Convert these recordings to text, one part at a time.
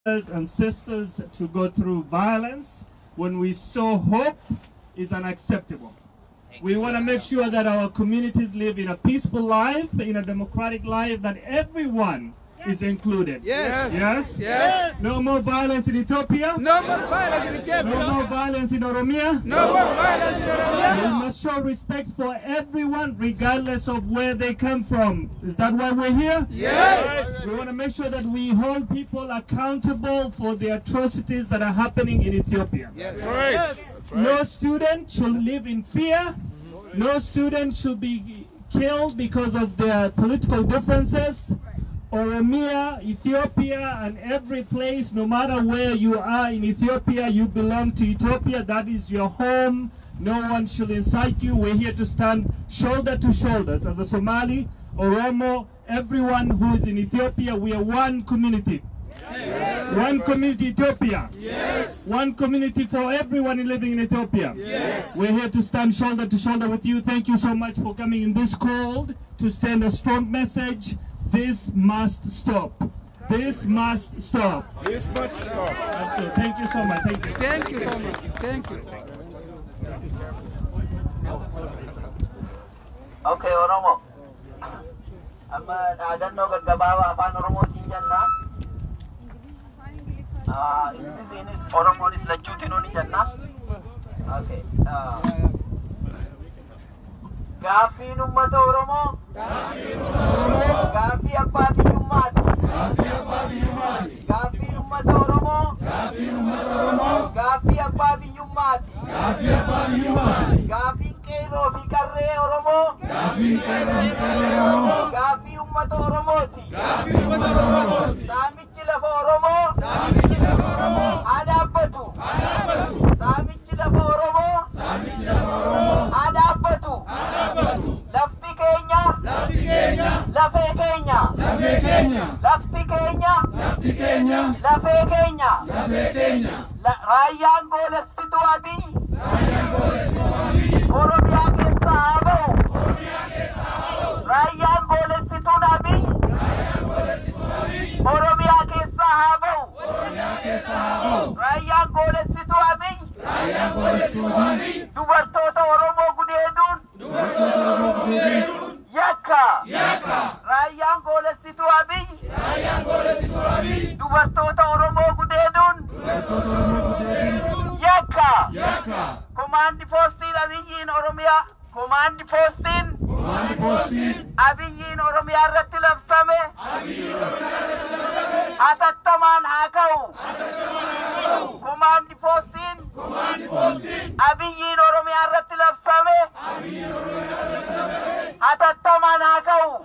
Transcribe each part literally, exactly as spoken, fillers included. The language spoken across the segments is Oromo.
and sisters to go through violence when we saw hope is unacceptable. We want to make sure that our communities live in a peaceful life, in a democratic life, that everyone is included. Yes. Yes? Yes. No more violence in Ethiopia. No more violence in Ethiopia. No more violence in Oromia. No more violence in Oromia. We must show respect for everyone regardless of where they come from. Is that why we're here? Yes. We want to make sure that we hold people accountable for the atrocities that are happening in Ethiopia. Yes. That's right. Yes. That's right. No student should live in fear. No student should be killed because of their political differences. Oromia, Ethiopia, and every place, no matter where you are in Ethiopia, you belong to Ethiopia. That is your home. No one should incite you. We're here to stand shoulder to shoulders as a Somali, Oromo, everyone who is in Ethiopia. We are one community. Yes. One community, Ethiopia. Yes. One community for everyone living in Ethiopia. Yes. We're here to stand shoulder to shoulder with you. Thank you so much for coming in this cold to send a strong message. This must stop. This must stop. This must stop. That's it. Thank you so much. Thank you. Thank you so much. Thank you. Okay, Oromo. Amma dhaadannoo gaggabaabaa afaan Oromootiin jenna. Ah, Ingiliziinis Oromoonis lachuutiin ni jenna. Okay. Gaaffiin uummata Oromoo. Gaaffii abbaa biyyummaati. Gaaffiin uummata Oromoo. Gaaffii abbaa biyyummaati. Gaaffiin qeerroo fi qarree Oromoo. Gaaffii uummata Oromooti. Saamichi lafa Oromoo. Haa dhaabbatu. Saamichi lafa Oromoo. Haa dhaabbatu. Lafti keenya. Lafee keenya. Lafti keenya. Lafee keenya. Raayyaan goolessitu Abiy. Oromiyaa keessa haa ba'u. Raayyaan goolessituun Abiy. Oromiyaa keessa haa ba'u. Raayyaan goolessitu Abiy. Dubartoota Oromoo gudeeduun. Yakka. Raayyaan goolessitu Abiy. Dubartoota Oromoo gudeeduun. Yakka. Komaandi poostiin Abiyyiin Oromiyaa. Komaandi poostiin. Abiyyiin Oromiyaa irratti labsame. Hatattamaan haa ka'u. Komaandi poostiin. Abiyyiin Oromiyaa irratti labsame. Hatattamaan haa ka'u.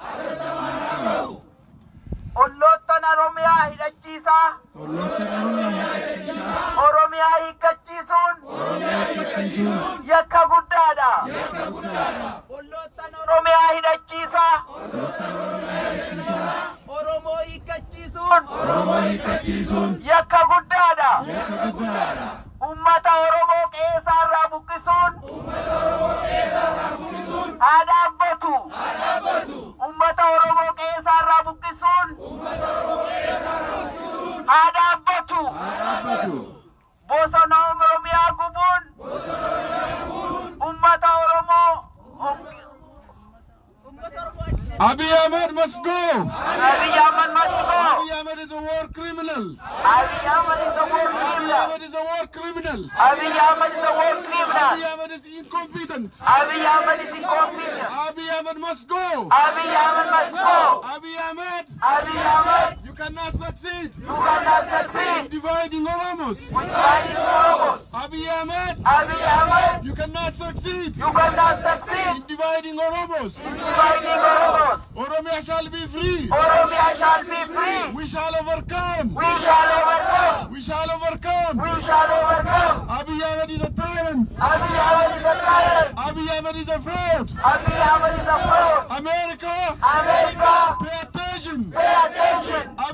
Olloottan Oromiyaa hidhachiisaa. Oromiyaa hiikkachiisuun. Yakka guddaadha. Olloottan Oromiyaa hidhachiisaa. Oromoo hiikkachiisuun. Yakka guddaadha. Ummata Oromoo qe'ee irraa buqqisuun. Haa dhaabbatu. Ummata Oromoo qe'ee irraa buqqisuun. Haa dhaabbatu. Bosona Oromiyaa gubuun. Ummata Oromoo. Abiy Ahmed must go. Abiy Ahmed must go. Abiy Ahmed is a war criminal. Abiy Ahmed is a war Abiy criminal. Ahmed is a war criminal. Abiy Ahmed is a war criminal. Abiy Ahmed is incompetent. Abiy Ahmed is incompetent. Abiy Ahmed must go. Abiy Ahmed must go. Abiy Ahmed, Abiy Ahmed, you cannot succeed you cannot succeed in dividing Oromos. with dividing Oromos. Abiy Ahmed, Abiy Ahmed, you cannot succeed you cannot succeed in dividing Oromos. in dividing Oromos. Oromia shall be free. Oromia shall be free. We shall overcome. We shall overcome. We shall overcome. We shall overcome. Abiy Ahmed is a tyrant. Abiy Ahmed is a tyrant. Abiy Ahmed is a fraud. Abiy Ahmed is a fraud. America, America, pay attention. pay attention. Abiy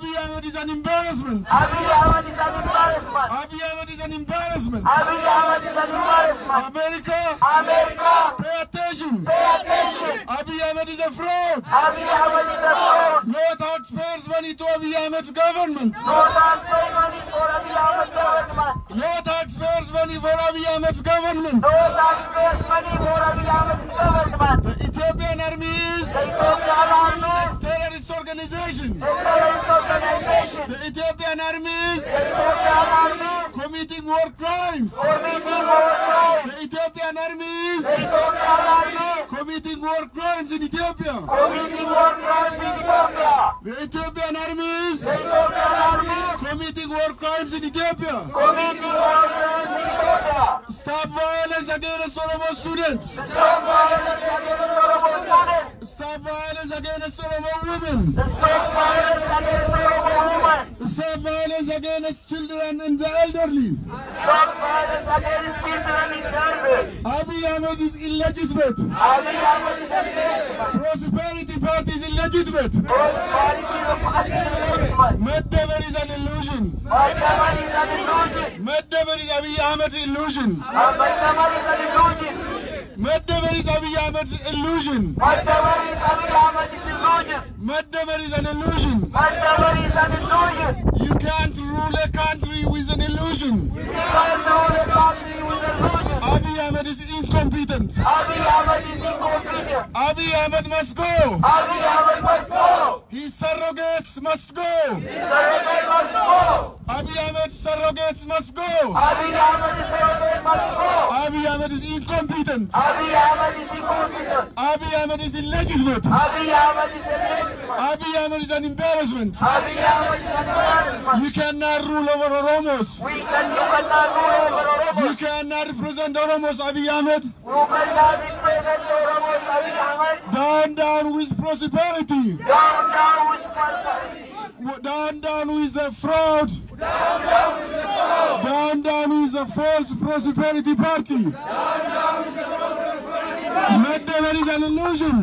Abiy Ahmed is an embarrassment. Abiy Ahmed is an embarrassment. Abiy Ahmed is an embarrassment. Abiy Ahmed is an embarrassment. America, America, pay attention. pay attention. Abiy Ahmed is a fraud. Abiy Ahmed is a fraud. No taxpayers' money to Abiy Ahmed's government. No taxpayer money for Abiy Ahmed's government. No taxpayers' money for Abiy Ahmed's government. No taxpayer money for Abiy Ahmed's government. The Ethiopian army is The Ethiopian army, terrorist organization. the terrorist organization, The Ethiopian army is the Ethiopian army, committing war crimes. committing war crimes. The Ethiopian army is The Ethiopian army, committing war crimes in Ethiopia. committing war crimes in Ethiopia. The Ethiopian army is The Ethiopian army, committing war crimes in Ethiopia. committing war crimes in Ethiopia. Stop violence against Oromo students. Stop violence against Oromo students. Stop violence against Oromo women. Stop violence against Oromo women. Stop violence against children and the elderly. Stop violence against children in children. Abiy Ahmed is illegitimate. Abiy Ahmed is a illegitimate. Prosperity Party is illegitimate. Prosperity is illegitimate. Meddever is an illusion. Maidama is an illusion. Meddever is Abiy Ahmed's illusion. Maidama is an illusion. Meddever is Abiy Ahmed's illusion. Maidama is Abiy Ahmed's illusion. Meddever is an illusion. Maidama is an illusion. You can't rule a country with an illusion. We can't rule a country with illusion. Abiy Ahmed is incompetent. Abiy Ahmed is incompetent. Abiy Ahmed must go. Abiy Ahmed must go. His surrogates must go. Surrogate must go. Abiy Ahmed's surrogates must go. Abiy Ahmed is surrogate must go. Abiy Ahmed is incompetent. Abiy Ahmed is incompetent. Abiy Ahmed is illegitimate. Abiy Ahmed is illegitimate. Abiy Ahmed is an embarrassment. Abiy Ahmed is an embarrassment. You cannot rule over Oromos. We can you cannot rule over Oromo. You cannot represent Oromos, Abiy Ahmed. You cannot represent Oromo, Abiy Ahmed. Down, down with prosperity. Down, down with prosperity. Down, down with the fraud. Down, down with the fraud. Down, down with the false prosperity party. Down, down with the prosperity party. Meddever is an illusion.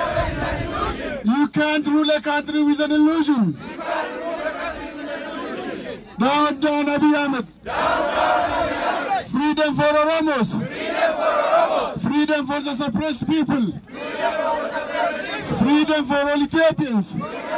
You can't rule a country with an illusion. Down, down, Abiy Ahmed. Freedom for Oromos. Freedom for the suppressed people. Freedom for all Ethiopians.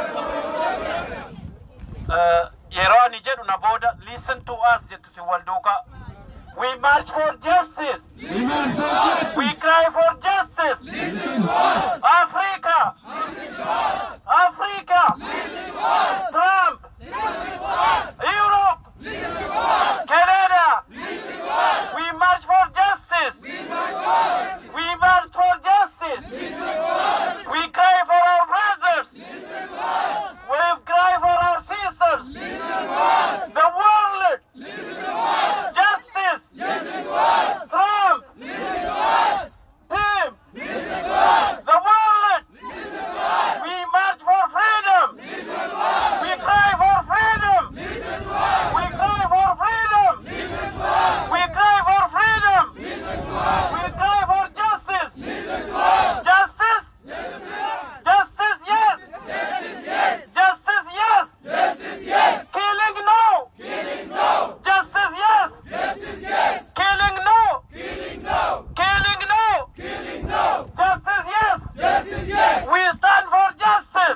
Yeroni jedhu na boda, listen to us jedhu si walduka. We march for justice. We march for justice. We cry for justice. Listen to us. Africa. Africa. Trump. Europe. Canada. We march for justice. We march for justice. We cry for our brothers. We cry for our sisters. The world. Justice. Trump. Him. The world. We march for freedom. We cry for freedom. We cry for freedom. We cry for freedom. We cry for justice. Justice. Justice, yes. Justice, yes. Killing, no. Justice, yes. Killing, no. Killing, no. Justice, yes. We stand for justice.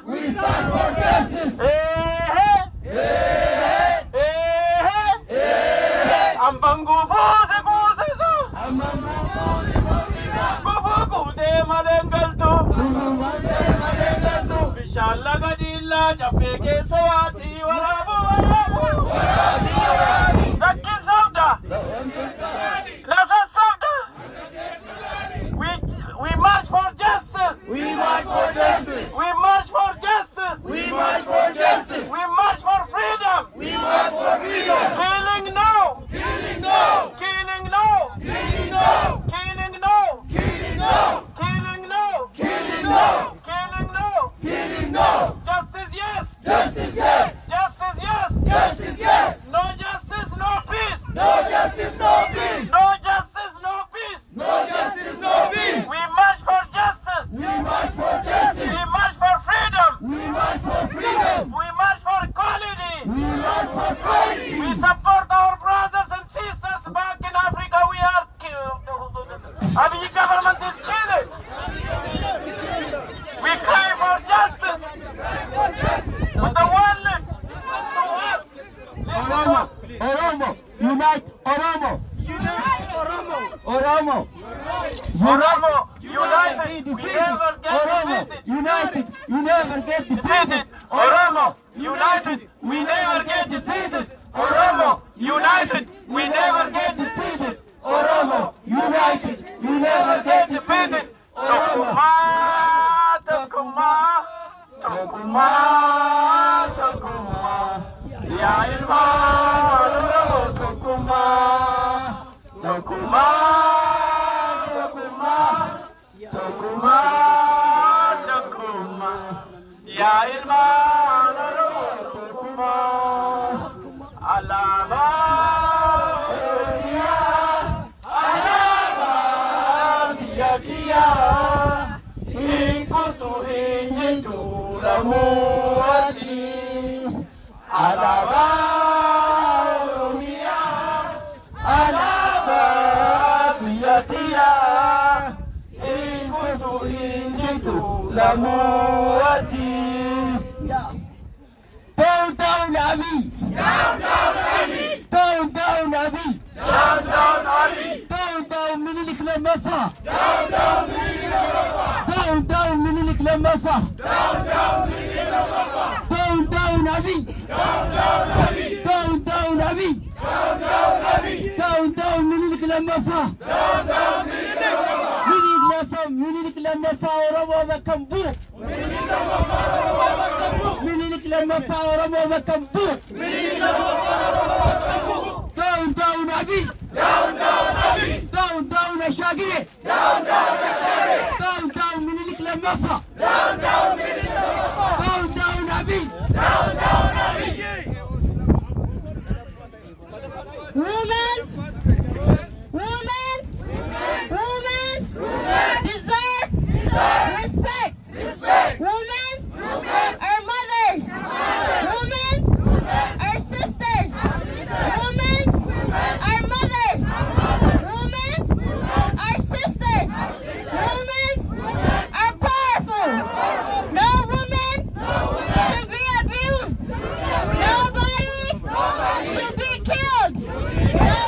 Eh, eh. Eh, eh. Ambangu fuzi kuzi su. Kufu kude malengaltu. Bishala gadilla chafeke sayati warabu warabu. Lakin sabda. Nasa sabda. We we march for justice. We march for justice. We march for justice. We march for justice. We march for freedom. We march for freedom. Killing no. Killing no. Killing no. Killing no. Killing no. Killing no. Killing no. Killing no. Killing no. Killing no. Justice yes. support our brothers and sisters back in Africa. We are killed. Abiy government is killing. We cry for justice. With the one lips. Listen to us. Oromo, Oromo, unite Oromo. Oromo. Oromo, united, we Defeated. never get Oromo, defeated. united, you never get defeated. Defeated. Oromo, united, we never get defeated. Oromo, united, we never get defeated. Oromo, united, you never get Defeated. Oromo. Tokuma, Tokuma, Tokuma, Tokuma. Ya hermano, Tokuma, Tokuma, Tokuma, Tokuma, Tokuma. Ya hermano, Tokuma, alaba. Alaba Oromia, alaba biyatia, inkutu injitu lamuati. Down down Abiy, down down Abiy, down down Abiy, Down, down, Ali. down down Minilik Lamafa, Down, down, Mini Lamafa. down down Minilik Lamafa, Down, down, Mini Lamafa. down down Abiy, Down, down, Ali. down down Abiy, Down, down, Ali. down down Minilik Lamafa. Down, down, Mini Lamafa. Minilik Lamafa, Minilik Lamafa Oromo Makambu. Mini Lamafa, Oromo Makambu. Minilik Lamafa Oromo Makambu. Mini Lamafa, Oromo Makambu. Down down Abiy, Down, down, Ali. down down Ashagire, Down, down, Shashari. down down Minilik Lamafa, Down, down, Mini Lamafa. down down Abiy. Down, down, Ali. Women's, women's, women's, deserve respect. Women are mothers. Women are sisters. Women are mothers. Women are sisters. Women are powerful. No woman should be abused. Nobody should be killed. No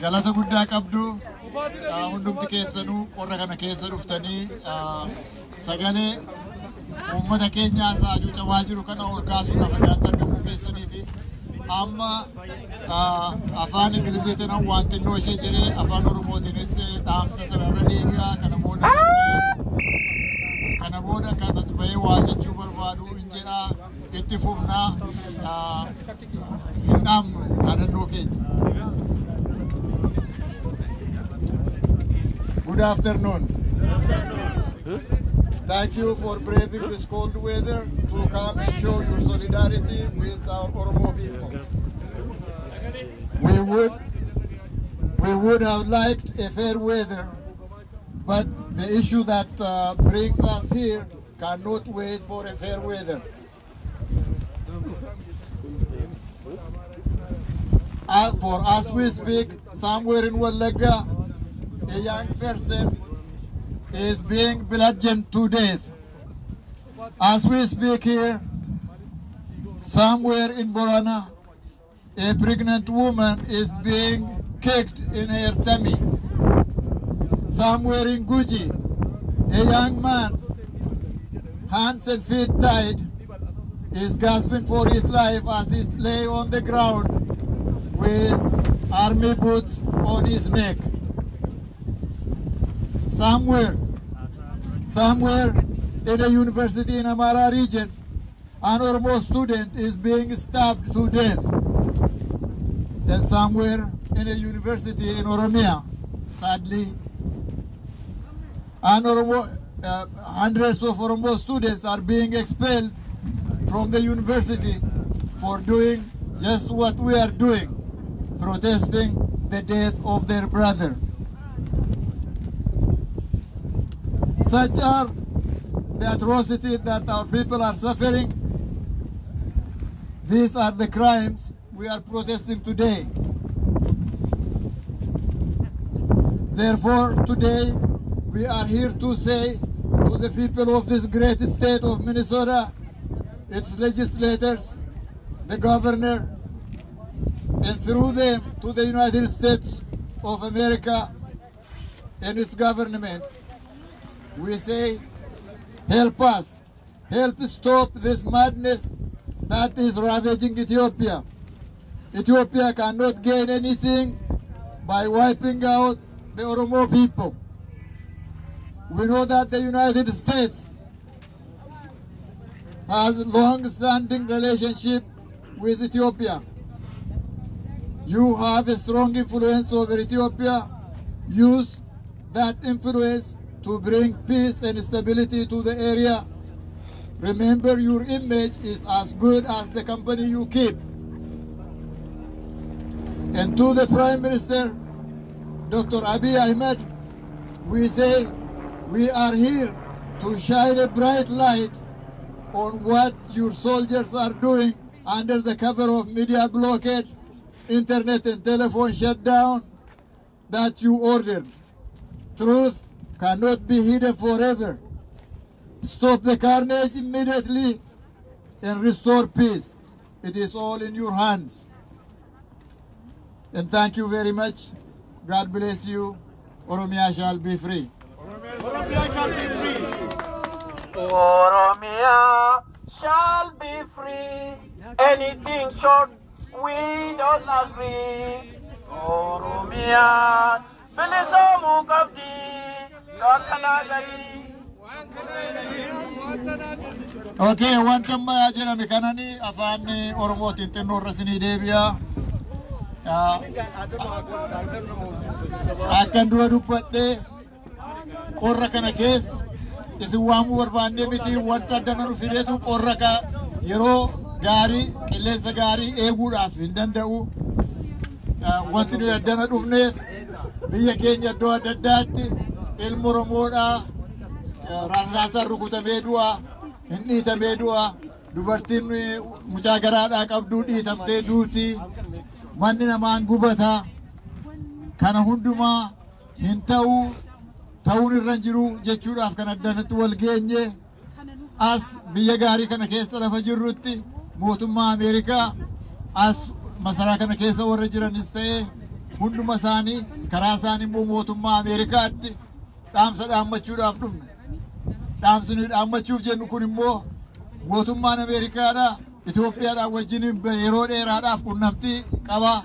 galata guddaa qabdu. Hundumti keessanuu qorra kana keessa dhuftanii sagalee uummata keenyaa saajuu camaa jiru kana ol kaasuudhaaf adda keessanii fi amma afaan Ingiliziitiin waan xinnoo ishee jiree afaan Oromootiinis dhaamsa sanarra deebi'aa kana booda kana booda kan ati bahee waa jechuu barbaadu hin jedhaa itti fufnaa hin dhaamnu dhaadannoo keenya. Good afternoon. Thank you for braving this cold weather to come and show your solidarity with our Oromo people. We would, we would have liked a fair weather, but the issue that uh, brings us here cannot wait for a fair weather. As for as we speak, somewhere in Walaga, a young person is being bludgeoned to death. As we speak here, somewhere in Borana, a pregnant woman is being kicked in her tummy. Somewhere in Guji, a young man, hands and feet tied, is gasping for his life as he lay on the ground with army boots on his neck. Somewhere, somewhere in a university in Amara region, an Oromo student is being stabbed to death. And somewhere in a university in Oromia, sadly, an Oromo, uh, hundreds of Oromo students are being expelled from the university for doing just what we are doing, protesting the death of their brother. Such are the atrocities that our people are suffering. These are the crimes we are protesting today. Therefore, today we are here to say to the people of this great state of Minnesota, its legislators, the governor, and through them to the United States of America and its government, we say, help us, help stop this madness that is ravaging Ethiopia. Ethiopia cannot gain anything by wiping out the Oromo people. We know that the United States has a long-standing relationship with Ethiopia. You have a strong influence over Ethiopia. Use that influence to bring peace and stability to the area. Remember, your image is as good as the company you keep. And to the Prime Minister, Doctor Abiy Ahmed, we say we are here to shine a bright light on what your soldiers are doing under the cover of media blockade, internet and telephone shutdown that you ordered. Truth cannot be hidden forever. Stop the carnage immediately and restore peace. It is all in your hands. And thank you very much. God bless you. Oromia shall be free. Oromia shall be free. Oromia shall be free. Anything short, we don't agree. Oromia, Bilisomu Kabdi, Kakanagadi. Okay, one time I jira mekanani afani Oromo tintenno rasini devia. Akan dua dubbadhe qorra kana keessa isin waamuu barbaanne miti wanta dananu fideetu qorra ka yeroo gaarii qilleensa gaarii eeguudhaaf hin danda'u. Wanti nuyi addana dhufneef biyya keenya iddoo adda addaatti ilma Oromoodhaa rasaasaan rukutamee du'a, hin dhiitamee du'a, dubartiin mucaa garaadhaa qabduu dhiitamtee duuti, manni namaan gubata. Kana hundumaa hin ta'uu ta'uun irra jiru jechuudhaaf kan addanatti wal geenye as biyya gaarii kana keessa lafa jirrutti mootummaa Ameerikaa as masaraa kana keessa warra jiranis ta'e hunduma isaanii karaa isaanii immoo mootummaa Ameerikaatti dhaamsa dhaammachuudhaaf dhumne. Dhaamsi nuyi dhaammachuuf jennu kun immoo mootummaan Ameerikaadhaa Itoophiyaadhaan wajjin yeroo dheeraadhaaf qunnamtii qaba.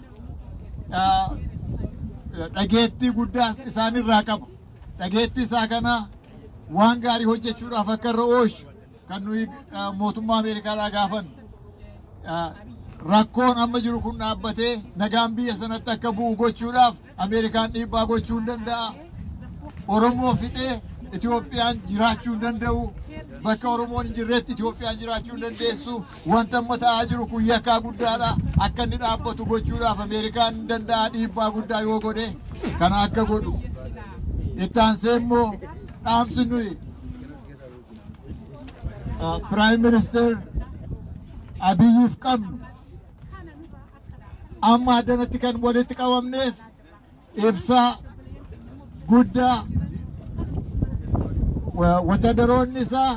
Dhageettii guddaa isaanirraa qaba. Dhageettii isaa kana waan gaarii hojjechuudhaaf akka irra oolchu kan nuyi mootummaa Ameerikaadhaa gaafannu. Rakkoon amma jiru kun dhaabbatee nagaan biyya sanatti akka bu'u gochuudhaaf Ameerikaan dhiibbaa gochuu hin danda'a. Oromoo fixee Itoophiyaan jiraachuu hin danda'u. Bakka Oromoon hin jirretti Itoophiyaan jiraachuu hin dandeessu. Wanta amma ta'aa jiru kun yakkaa guddaadha. Akka inni dhaabbatu gochuudhaaf Ameerikaan hin danda'a dhiibbaa guddaa yoo godhe kana akka godhu. Itti aansee immoo dhaamsi nuyi Prime Minister Abiyyiif qabnu amma addanatti kan walitti qabamneef ibsaa guddaa wataadaroonni isaa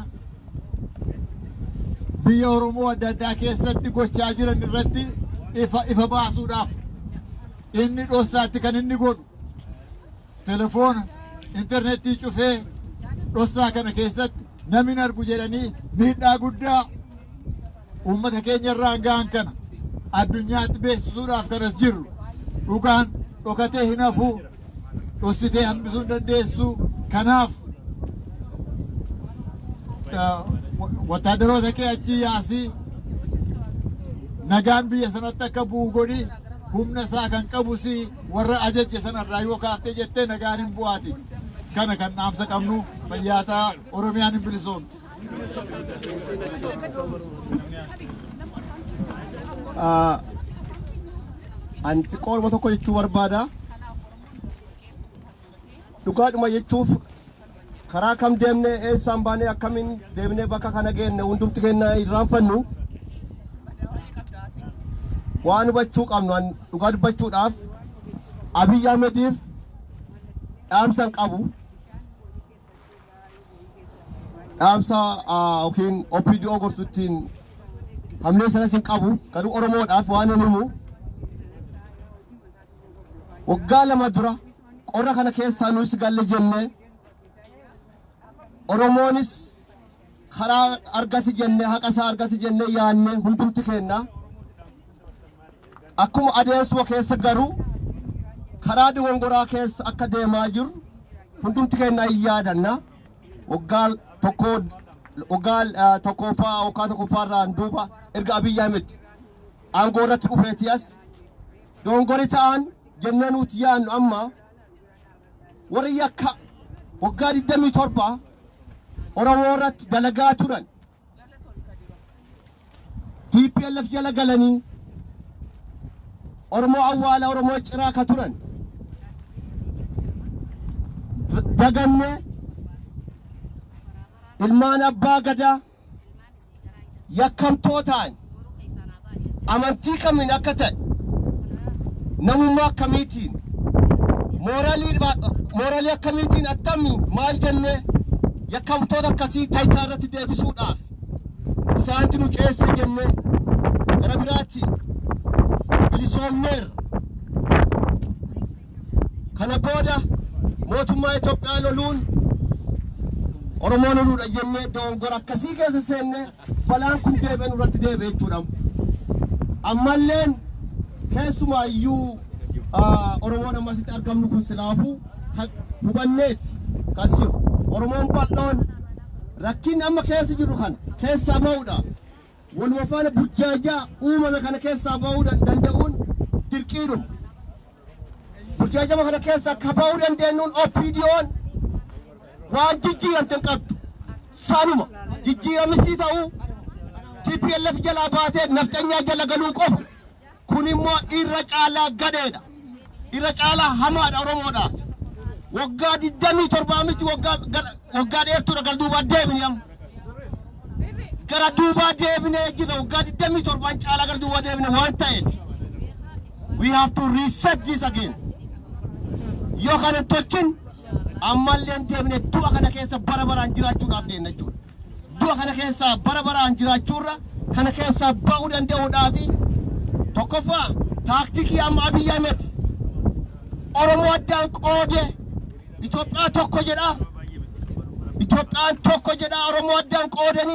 biyya Oromoo adda addaa keessatti gochaa jiran irratti ifa ifa baasuudhaaf inni dhossaatti kan inni godhu telefoona intarneetii cufee dhossaa kana keessatti namni argu jedhanii miidhaa guddaa uummata keenya irraan ga'an kana addunyaatti beeksisuudhaaf kanas jirru dhugaan dhokatee hin hafu dhossitee hambisuu hin dandeessu. Kanaaf wataadaroota kee achii yaasii nagaan biyya sanatti akka bu'u godhi humna isaa kan qabus warra ajajje sanarraa yoo kaaftee jettee nagaan hin bu'aati. Kana kan dhaamsa qabnu fayyaasaa Oromiyaan hin bilisoomtu. Anti qorma tokko jechuu barbaada. Dhugaadhuma jechuuf karaa kam deemne eessaan baanee akkamiin deemnee bakka kana geenne hundumti keenya irraanfannu waan hubachuu qabnu dhugaa dubbachuudhaaf Abiy Ahmediif dhaamsa qabu. Dhaamsa yookiin O P D O gorsuttiin hamlee sanas hin qabu. Garuu Oromoodhaaf waan hin himu. Waggaa lama dura qorra kana keessaa nuus galle jennee Oromoonis karaa argati jennee haqa isaa argati jennee yaannee hundumti keenya akkuma adeemsuma keessa garuu karaa diwongoraa keessa akka deemaa jiru hundumti keenya hin yaadanna. Waggaa tokko waggaa tokkoffaa waggaa tokkoffaarraan duuba erga Abiy Ahmed aangoo irratti dhufeeti as dongori ta'an jennee nuti yaannu amma warri yakka waggaa digdamii torba Oromoo irratti dalagaa turan T P L F jala galanii Oromoo awwaala Oromoo ciraa ka turan daganne ilmaan abbaa gadaa yakkamtootaan amantii kamiin akka ta'e namummaa akkamiitiin mooraalii mooraalii akkamiitiin attamiin maal jennee yakkamtoota akkasii taayitaa irratti deebisuudhaaf isaanti nu ceesse jennee gara biraatti bilisoomneerra. Kana booda mootummaa Itoophiyaa loluun Oromoo loluudha jennee dongora akkasii keessa seenne balaan kun deebi'ee nurratti deebi'e jechuudha. Ammalleen keessumaayyuu Oromoon ammasitti argamnu kun silaafuu hubanneeti kasiif Oromoon bal'oon rakkin amma keessa jiru kana keessaa ba'uudha. Waluma faana burjaajaa uumame kana keessaa ba'uu danda'uun dirqiidhuma. Burjaajama kana keessa akka ba'uu dandeenyuun O P D O'n waan jijjiiramte hin qabdu. Saanuma jijjiiramisii ta'uu T P L F jalaa baatee nafxanyaa jala galuu qofa. Kun immoo irra caalaa gadeedha. Irra caalaa hamaadha Oromoodhaaf. Waggaa digdamii torbaa miti waggaa dheertuudha gara duubaa deebine amma. Gara duubaa deebinee jira waggaa digdamii torbaan caalaa gara duubaa deebine waan ta'eef. We have to reset this again. Yoo kana tolchin ammalleen deebine du'a kana keessa bara baraan jiraachuudhaaf deemna jechuudha. Du'a kana keessa bara baraan jiraachuurra kana keessa ba'uu danda'uudhaafi tokkoffaa taaktikii amma Abiy Ahmed Oromoo addaan qoode Itoophiyaa tokko jedha Itoophiyaan tokko jedha Oromoo addaan qoodanii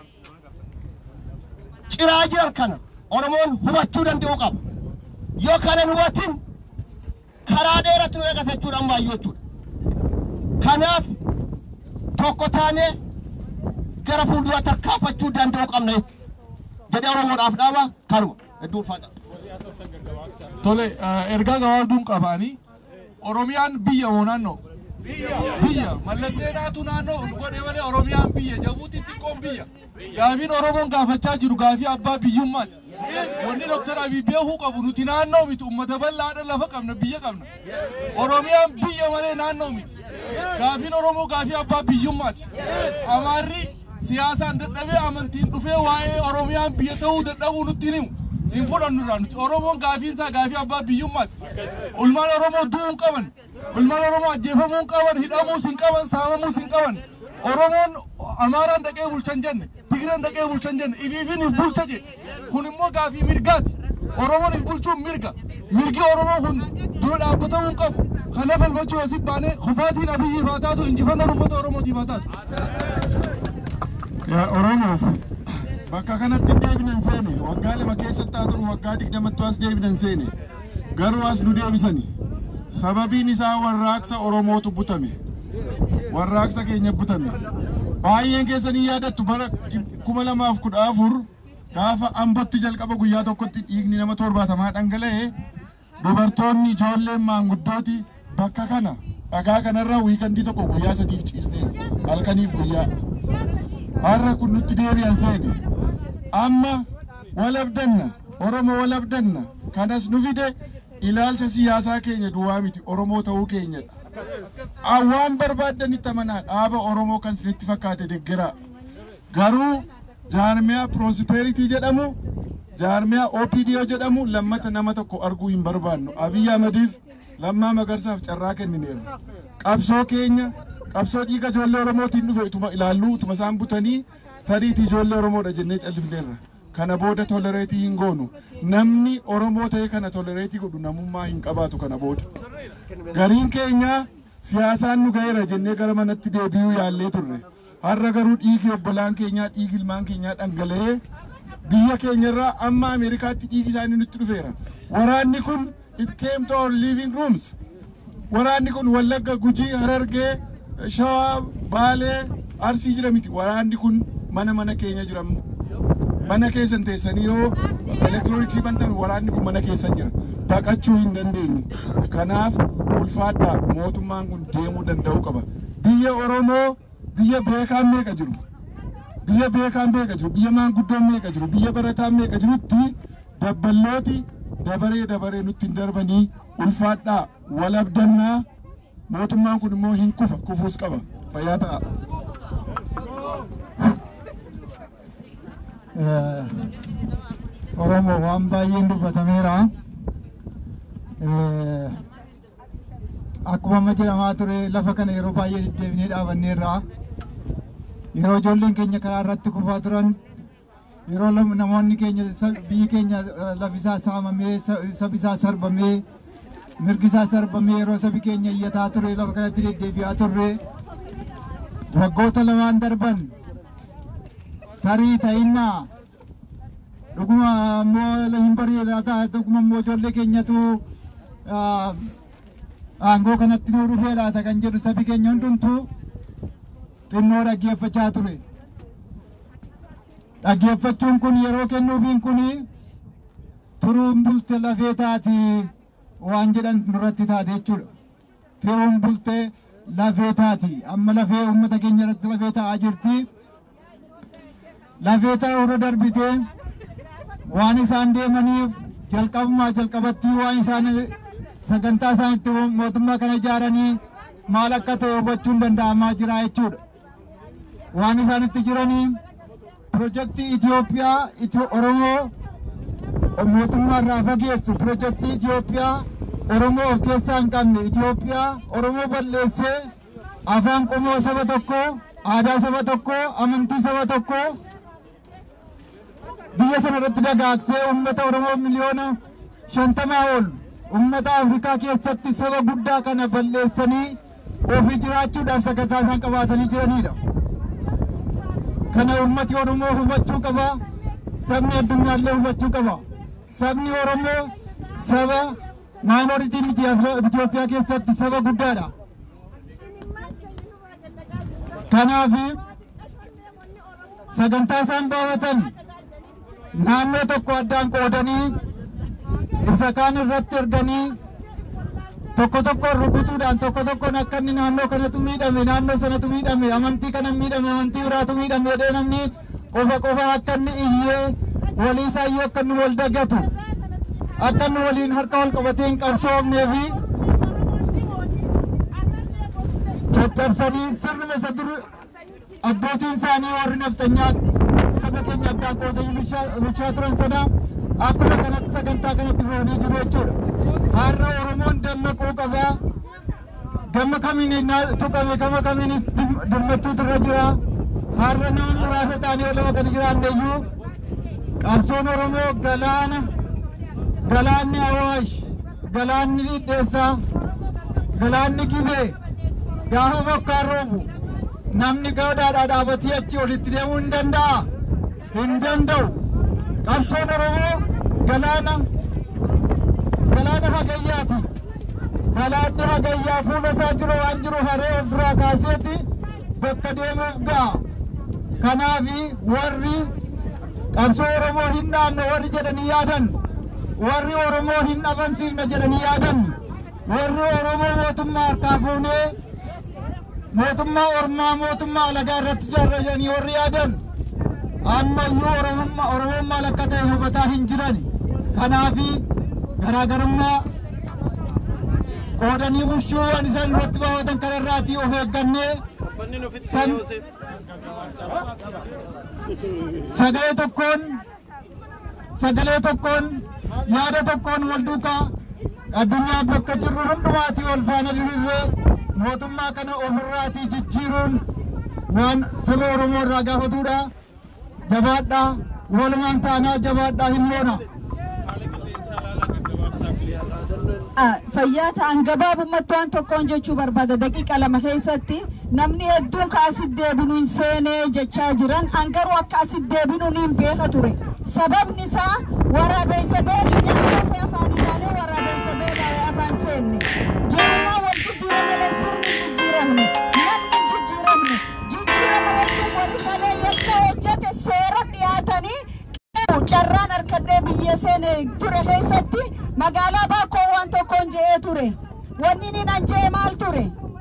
ciraa jiran kana Oromoon hubachuu danda'u qaba yoo kana hubatin karaa dheeratti nu eeggachuudhaan baay'ee jechuudha kanaaf tokko taanee gara fuuldura tarkaanfachuu danda'u qabna jedhee Oromoodhaaf dhaaba kanuma hedduu ulfaadha. Tole ergaa gabaabduun qabaanii Oromiyaan biyya moo naannoo? Biyya mallatteedhaatu naannoo godhe malee Oromiyaan biyya Jabuutiin xiqqoon biyya. Gaafiin Oromoon gaafachaa jiru gaafii abbaa biyyummaati. Wanni Doktor Abiy beekuu qabu nuti naannoo miti uummata bal'aadha lafa qabna biyya qabna. Oromiyaan biyya malee naannoo miti. Gaafiin Oromoo gaafii abbaa biyyummaati. Amaarri siyaasaan dadhabee amantiin dhufee waa'ee Oromiyaan biyya ta'uu dadhabuu nutti himu. Hin fudhannu irraa nuti Oromoon gaafiin isaa gaafii abbaa biyyummaati. Ulmaan Oromoo du'uu hin qaban. Ulmaan Oromoo ajjeefamuu hin qaban, hidhamuu hin qaban, saamamuu hin qaban. Oromoon Amaaraan dhaqee bulchan jenne, Tigreen dhaqee bulchan jenne, Ifiifin if bulcha jedhe. Kun immoo gaafii mirgaati. Oromoon if bulchuun mirga. Mirgi Oromoo kun dura dhaabbatamuu hin qabu. Kanaaf falmachuu asii baanee kufaatiin Abiyyiif haa taatu, injifannoon uummata Oromootiif haa taatu. Yaa Oromoof bakka kanatti deebinan seene waggaa lama keessatti haa turu waggaa digdamattu as deebinan seene garuu as nu deebisani sababiin isaa warraaqsa Oromootu butame warraaqsa keenya butame baay'een keessanii yaadattu bara kuma lamaaf kudha afur gaafa Ambootti jalqaba guyyaa tokkotti dhiigni nama torbaatamaa dhangala'e dubartoonni ijoolleen maanguddooti bakka kana dhagaa kanarra wiikandii tokko guyyaa sadiif ciisneera halkaniif guyyaa har'a kun nutti deebi'an seene amma walabdanna Oromoo walabdanna kanas nu fide ilaalcha siyaasaa keenya duwwaa miti Oromoo ta'uu keenyadha. Awwaan barbaadanitti amanaa dhaaba Oromoo kan isinitti fakkaate deeggaraa garuu jaarmiyaa Prosperity jedhamu jaarmiyaa O P D O jedhamu lammata nama tokko arguu hin barbaannu. Abiy Ahmediif Lammaa Magarsaaf carraa kennineera. Qabsoo keenya qabsoo dhiiga ijoollee Oromootiin dhufe utuma ilaalluu utuma isaan butanii tariitii ijoollee Oromoodha jennee callifneerra. Kana booda tolereetii hin goonu. Namni Oromoo ta'e kana tolereetii godhu namummaa hin qabaatu kana booda. Gariin keenya siyaasaan nu ga'eera jennee gara manatti deebi'uu yaallee turre. Har'a garuu dhiigi obbolaan keenyaa dhiigi ilmaan keenyaa dhangala'ee biyya keenyarraa amma Ameerikaatti dhiigi isaanii nutti dhufeera. Waraanni kun it came to our living rooms. Waraanni kun Wallagga, Gujii, Harargee, Shawaa, Baalee, Arsii jira miti. Waraanni kun mana mana keenya jira. Mana keessan teessanii yoo elektirooniksii bantan waraanni kun mana keessan jira. Baqachuu hin dandeenyu. Kanaaf ulfaadhaa mootummaan kun deemuu danda'uu qaba. Biyya Oromoo biyya beekaan meeqa jiru? Biyya beekaan meeqa jiru? Biyya maanguddoon meeqa jiru? Biyya barataan meeqa jirutti dabballooti dabaree dabaree nutti hin darbanii ulfaadhaa walabdannaa mootummaan kun immoo hin kufa kufuus qaba. Fayyaa ta'a. Oromoo waan baay'een dubbatameera. Akkuma amma jedhamaa ture lafa kana yeroo baay'ee deddeebinee dhaabanneerra. Yeroo ijoolleen keenya karaa irratti kufaa turan, yeroo namoonni keenya biyyi keenya lafisaa saamamee sabisaa sarbamee mirgisaa sarbamee yeroo sabi keenya iyyataa ture lafa kanatti deddeebi'aa turre waggoota lamaan darban tarii ta'innaa dhuguma immoo hin bareedaa ta'a dhuguma immoo ijoollee keenyatu aangoo kanatti nuu dhufeedha kan jedhu sabi keenya hundumtuu xinnoo dhaggeeffachaa ture. Dhaggeeffachuun kun yeroo kennuufiin kun turuun bulte lafee taati waan jedhan nurratti taate jechuudha. Turuun bulte lafee taati amma lafee uummata keenya irratti lafee ta'aa jirti. Lafee ta'uu irra darbitee waan isaan deemaniif jalqabumaa jalqabatti waan isaan sagantaa isaanitti mootummaa kana ijaaranii maal akka ta'e hubachuun danda'amaa jira jechuudha. Waan isaanitti jiranii projektii Itoophiyaa Oromoo mootummaa irraa fageessu projektii Itoophiyaa Oromoo of keessaa hin qabne Itoophiyaa Oromoo balleessee afaan qomoo saba tokko aadaa saba tokko amantii saba tokko biyya sana irratti dagaagsee uummata Oromoo miliyoona shantamaa ol ummata Afrikaa keessatti saba guddaa kana balleessanii ofii jiraachuudhaaf sagantaa isaan qabaatanii jiranidha. Kana ummati Oromoo hubachuu qaba. Sabni addunyaallee hubachuu qaba. Sabni Oromoo saba minority miti Itoophiyaa keessatti saba guddaadha. Kanaaf sagantaa isaan baafatan naannoo tokko addaan qoodanii isa kaan irratti erganii tokko tokko rukutuudhaan tokko tokkoon akka inni naannoo kanatu miidhame naannoo sanatu miidhame amantii kana miidhame amantii biraatu miidhame jedhee namni qofa qofa akka inni iyyee walii isaayyuu akka inni wal dagatu akka inni waliin harka wal qabatee hin qabsoofnee fi caccabsanii sirnuma isa dur abbootiin isaanii warri naftanyaa saba keenya addaan qoodanii bulchaa turan sana akkuma kanatti sagantaa kanatti boonee jiru jechuudha. Har'a Oromoon dammaquu qabaa. Gamma kamiin tuqame gama kamiinis dammachuutu irra jira. Har'a nama muraasa ta'anii olama kan jiraanne iyyuu qabsoon Oromoo galaana galaanni Awaash galaanni Dhidheessaa galaanni Gibee gaafa bokkaan roobu namni gadaadhaa dhaabatee achi olitti deemuu hin danda'a. Hin danda'u. Qabsoon Oromoo galaana galaana hagayyaati. Galaanni hagayyaa fuula isaa jiru waan jiru haree of duraa kaaseeti bakka deemuuf ga'a. Kanaaf warri qabsoo Oromoo hin dhaabne warri jedhanii yaadan warri Oromoo hin dhabamsiifne jedhanii yaadan warri Oromoo mootummaa harkaa fuunee mootummaa ormaa mootummaa alagaa irratti ijaarranii warri yaadan ammayyuu Oromummaa Oromummaa lakka ta'e hubataa hin jiran. Kanaaf garaagarummaa qoodanii bushuu waan isaan irratti baafatan kanarraatii of eeggannee sagalee tokkoon sagalee tokkoon yaada tokkoon wal duukaa addunyaa bakka jirru hundumaatii wal faana diriirree mootummaa kana ofirraatii jijjiiruun waan saba Oromoo irraa gaafatuudha. Jabaadhaa walumaan taanaa jabaadhaa hin loona. Fayyaa ta'an gabaabumatti waan tokkoon jechuu barbaada daqiiqa lama keessatti namni hedduun kaasit deebinu hin seenee jechaa jiran an garuu akka asit deebinuun hin beeka ture. Sababni isaa waraabessa beelli nyaatee afaan ilaalee waraabessa beelaa afaan seenne. Jirummaa wal jijjiirame sirni jijjiiramne namni jijjiiramne jijjiirama jechuun warri kalee yakka hojjete seera dhiyaatanii carraan harkadhee biyya seene ture keessatti magaalaa baakoo waan tokkoon je'ee ture. Wanni inni nan je'e maal ture?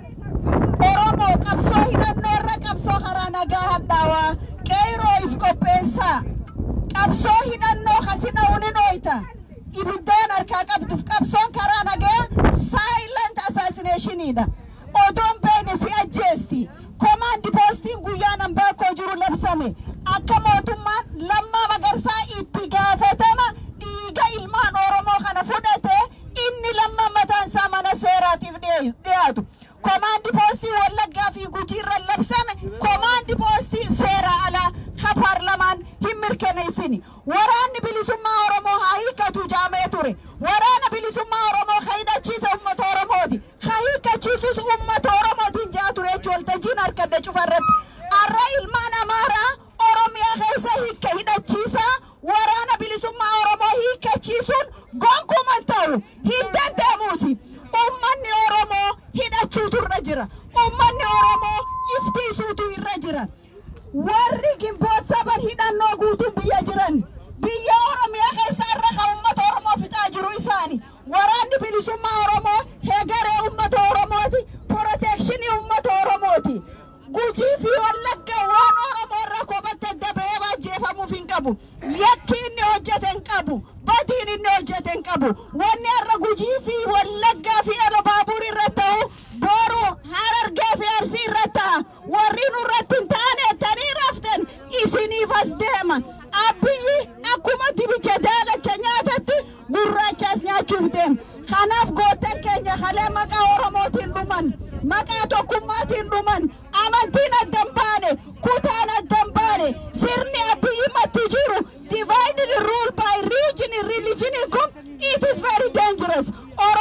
Oromoo qabsoo hidhannoo irra qabsoo karaa nagaa hadhaawaa qeeroo if qopheessaa. Qabsoo hidhannoo kasina uni dhoyta. Ibiddaan harkaa qabduuf qabsoon karaa nagaa silent assassinationidha. Odoon beene si ajjeesti. Command postiin guyyaa nan baakoo jiru labsame. Akka mootummaan Lammaa Magarsaa itti gaafatama dhiiga ilmaan Oromoo kana fudhate inni Lammaa mataan isaa mana seeraatiif dhiyaatu. Command postii Wallaggaa fi Gujiirra labsame command postii seera alaa ha paarlamaan hin mirkaneessini. Waraanni bilisummaa Oromoo haa hiikkatu jaamee ture. Waraana bilisummaa Oromoo haa hidhachiisa uummata Oromooti. Haa hiikkachiisus uummata Oromootiin jaa ture jechuun waltajjiin harkadde cufarratti. Arra ilmaan Amaaraa Oromiyaa keessa hiikka hidhachiisa waraana bilisummaa Oromoo hiikkachiisuun gonkuman ta'u hin danda'amuusi. Uummanni Oromoo hidhachuutu irra jira. Uummanni Oromoo iftiisuutu irra jira. Warri gimboota saban hidhannoo guutuun biyya jiran biyya Oromiyaa keessa irra kan uummata Oromoo fixaa jiru isaani. Waraanni bilisummaa Oromoo heegaree uummata Oromooti. Protekshinii uummata Oromooti. Gujii fi Wallagga waan Oromoo irraa kophatte dabee baajjeefamuuf hin qabu. Yakki inni hojjete hin qabu. Badiin inni hojjete hin qabu. Wanni irra Gujii fi Wallaggaa fi Elobaabuur irra ta'u boru Harargee fi Arsii irra ta'a. Warri nurratti hin taane tanii raftan isiniif as deema. Abiyyi akkuma dibicha daalacha nyaatatti gurraachas nyaachuuf deema. Kanaaf gootan keenya kalee maqaa Oromootiin dhuman. Maqaa tokkummaatiin dhuman. Amantiin addan baane, kutaan addan baane, sirni Abiyyi matti jiru, divided rule by region, religion kun, it is very dangerous.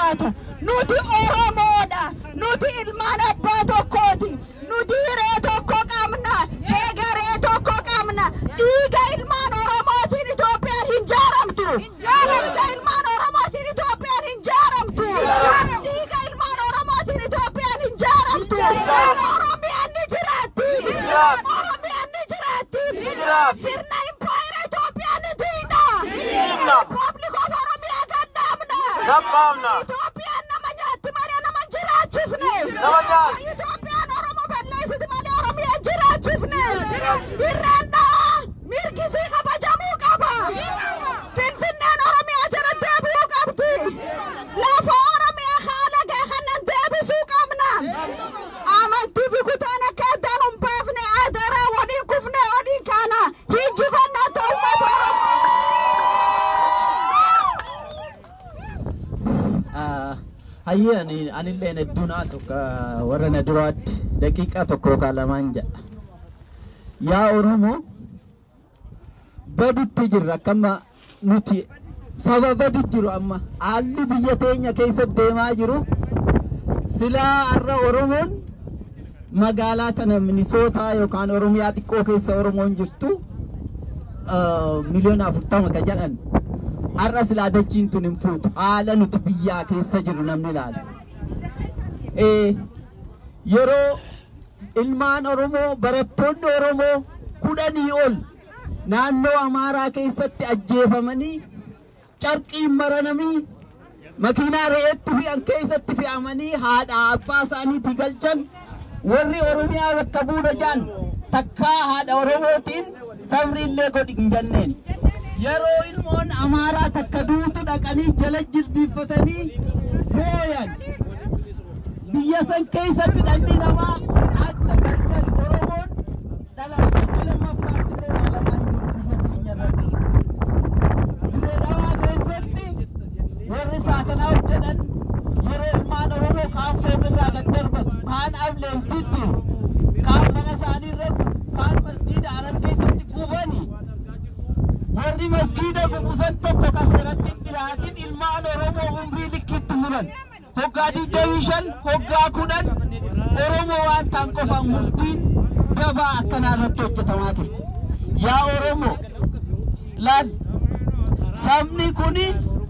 jiraata. Nuti Oromoodha. Nuti ilmaan abbaa tokkooti. Nuti hiree tokko qabna. Heegaree tokko qabna. Dhiiga ilmaan Oromootiin Itoophiyaan hin jaaramtu. Dhiiga ilmaan Oromootiin Itoophiyaan hin jaaramtu. Dhiiga ilmaan Oromootiin Itoophiyaan hin jaaramtu. Oromiyaan ni jiraatti. Oromiyaan ni jiraatti. Sirna impaayera Itoophiyaan ni diina. Republic of Oromiyaa gaddaamna. Itoophiyaan nama nyaatti malee nama jiraachifne. Itoophiyaan Oromoo balleessiti malee Oromiyaa jiraachifne. Dirreen dhaa mirgisii kabajamuu qaba. Finfinneen Oromiyaa jala deebi'uu qabdi. Lafa Oromiyaa haala gahanan deebisuu qabna. Amantii fi kutaan akka addaan hin baafne adaraa walii kufne walii kaana hinjifannaa ta'u uummata Oromoo. Hayye ani anillee hedduunaa tokko warra na duraatti daqiiqaa tokko kaalamaan jedha. Yaa Oromoo baditti jirra akkama nuti saba badi jiru amma haalli biyya teenya keessatti deemaa jiru silaa har'a Oromoon magaalaa tana Minisootaa yookaan Oromiyaa xiqqoo keessa Oromoon jirtu miliyoona afurtama ka jedhan har'a silaa dachiin tun hin fuutu haala nuti biyyaa keessa jiru namni ilaala. Yeroo ilmaan Oromoo barattoonni Oromoo kudhanii ol naannoo Amaaraa keessatti ajjeefamanii carqiin maranamii makiinaa re'eetti fe'an keessatti fe'amanii haadha abbaa isaaniitti galchan warri Oromiyaa bakka buuna jaan takkaa haadha Oromootiin sabri illee godhi hin jenneen. Yeroo ilmoon Amaaraa takka duutu dhaqanii jala jilbiiffatanii booyan biyya san keessatti dhalli namaa akka gargar Oromoon dhalaa lamaffaatti illee dhaalamaa hin jiru biyya keenya irratti. Siree dhawaa keessatti warri saatanaa hojjetan yeroo ilmaan Oromoo kaan fooqirraa gad darbatu kaan ableen diddu kaan mana isaanii irratti kaan masgiida aran keessatti gubani. Warri masgiida gubusan tokko kaseeratti hin dhiyaatin ilmaan Oromoo umrii likkitti muran. Hoggaa digdamii shan hoggaa kudhan Oromoo waan ta'an qofaan murtiin gabaa akkanaa irratti hojjetamaa ture. Yaa Oromoo laal sabni kuni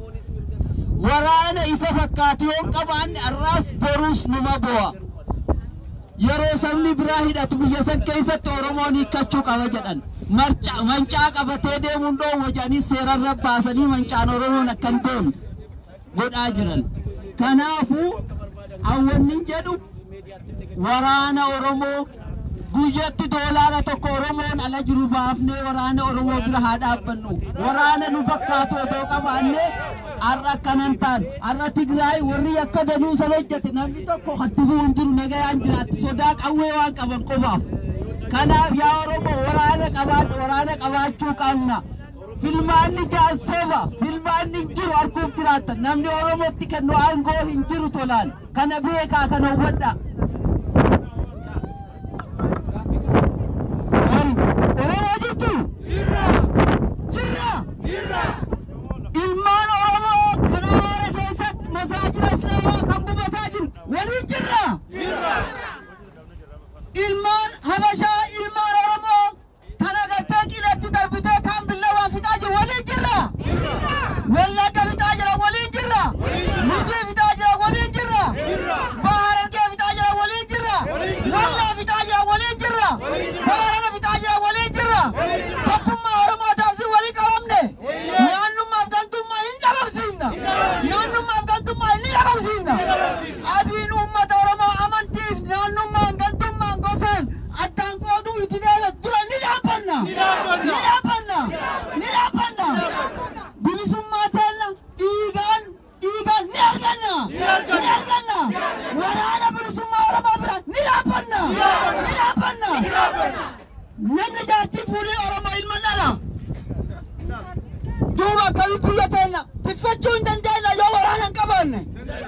waraana isa fakkaatu yoo qabaanne arraas boruus numa bo'a. Yeroo sabni biraa hidhatu biyya san keessatti Oromoon hiikkachuu qaba jedhan. Mancaa qabatee deemuun dhoowwa jedhanii seerarra baasanii mancaan Oromoon akkan deemne godhaa jiran. Kanaafuu awwannin jedhu waraana Oromoo guyyatti doolaara tokko Oromoon ala jiru baafnee waraana Oromoo bira haa dhaabbannu. Waraana nu fakkaatu otoo qabaanne har'a akkanan ta'an har'a Tigraay warri akka danuu sana hojjete namni tokko hatti bu'uun jiru nagayaan jiraatti sodaa qawwee waan qaban qofaaf. Kanaaf yaa Oromoo waraana qabaadhu waraana qabaachuu qabna. Filmaanni jaarsoba filmaanni hin jiru arguuf jiraata namni Oromootti kennu aangoo hin jiru tolaan kana beekaa kana hubadha. Oromoo jirtu jirra ilmaan Oromoo kan Amaara keessatti masaajida Islaamaa kan gubataa jiru waliin jirra. Ilmaan Habashaa ilmaan Oromoo kana gartee qileetti darbitee kan billawaa fixaa jiru waliin jirra. Wallagga fixaa jira waliin jirra. Mujii fixaa jira waliin jirra. Baharargee fixaa jira waliin jirra. Wallaa fixaa jira waliin jirra. Baharana fixaa jira waliin jirra. Tokkummaa Oromootaaf si walii qabamne. Naannummaaf gantummaa hin dhabamsiifna. Naannummaaf gantummaa hin dhabamsiifna. Abiin uummata Oromoo amantiif naannummaan gantummaan gosaan addaan qooduu itti deebi'e dura ni dhaabbanna. Ni dhaabbanna. Ni dhaabbanna. Bilisummaa teella dhiigaan dhiigaan ni arganna. Ni arganna. Waraana bilisummaa Oromoo bira ni dhaabbanna. Ni dhaabbanna. Namni jaartii fuudhee Oromoo ilma dhala. Duuba akkamii biyya teenya tiffachuu hin dandeenye yoo waraana hin qabaanne.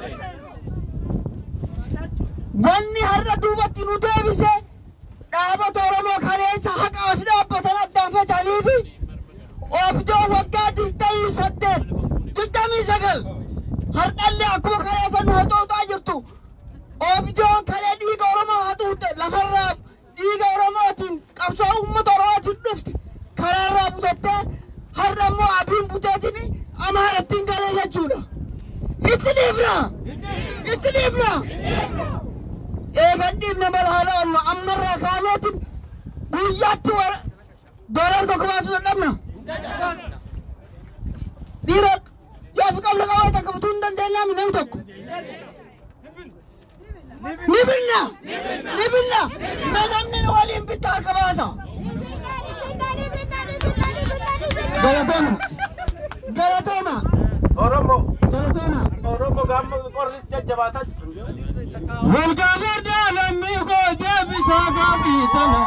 Wanni har'a duubatti nu deebise dhaabata Oromoo kaleessa haqaaf dhaabbatan addaan faca'anii fi obdoo waggaa digdamii saddeet digdamii sagal hardhalle akkuma kareessan hoxooxaa jirtu oobdiyoon kalee dhiiga Oromoo hatuute lafarraa dhiiga Oromootiin qabsoo uummata Oromootiin dhufte karaarraa butattee har'a immoo abiin buteetiin Amaarattiin galee jechuudha. Itti dhiifna! Itti dhiifna! Eegan dhiifne mala haala oolma ammarraa kaaneetiin guyyaatti dolar tokko baasuu dadhabna. Dhiira yoo fi qabla qabaa takka butuu hin dandeenyaami namni tokko. Ni binna! Ni binna! Na namni waliin bittaa harka baasa. Galatooma! Galatooma! Oromo! Galatooma! Oromo gamma qorris jajjabaata. Walgalee daalamii koo deebisaa gaafiitana.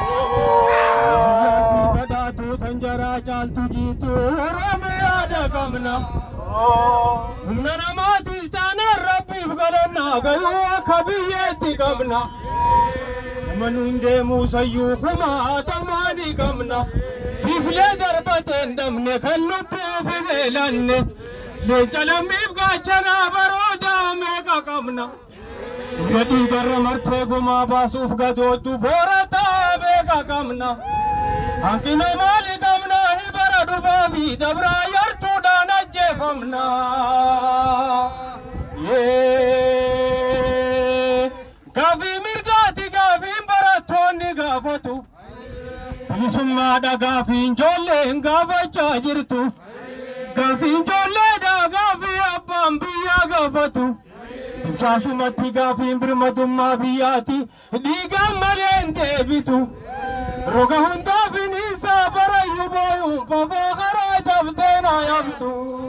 Badhaatu tanjaraa caaltu jiitu Oromiyaa dagamna. Humna namaatis taanaan rabbiif galannaa gayuu akka biyyeetti qabna. Manuun deemuu sayyuu kumaatamaa ni qabna. Biflee darbateen dabne kan lubbuuf hin eelanne. Leenca lammiif gaachanaa baroodaa meeqa qabna. Gadii garra martee gumaa baasuuf gadooddu boorataa beeka qabna. Hanqina maali qabna hibara dhufaa fi dabraa yartuudhaan ajjeefamna. Gaafii mirgaati gaafiin barattoonni gaafatu. Bilisummaadha gaafiin ijoolleen gaafachaa jirtu. Gaafiin ijoolleedha gaafii abbaan biyyaa gaafatu. Shaashumatti gaafiin birmadummaa biyyaati dhiigaan malee hin deebitu. Roga hundaaf hiniisaa barayyuu booyuun fafaa karaa cabdee naa yaabtu.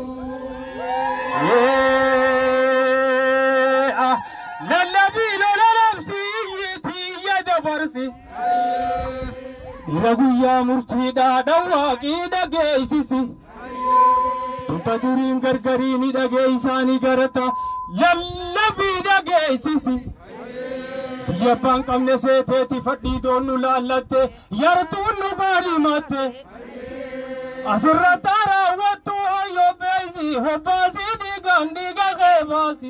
Lallabii lola labsii iyyiitii iyya dabarsi. Dhiira guyyaa murtiidhaa dhawwaaqii dhageessisi. Tunta duriin gargarii ni dhageessaanii garata. Lallabii dhageessisi. Biyya abbaan qabne seeteeti fadhii doonnu laallatte yartuun nu gaalimatte. Asirratti raawwattu hayyoo beeysi hobbaasii dhiigaan dhiiga qeebaasi.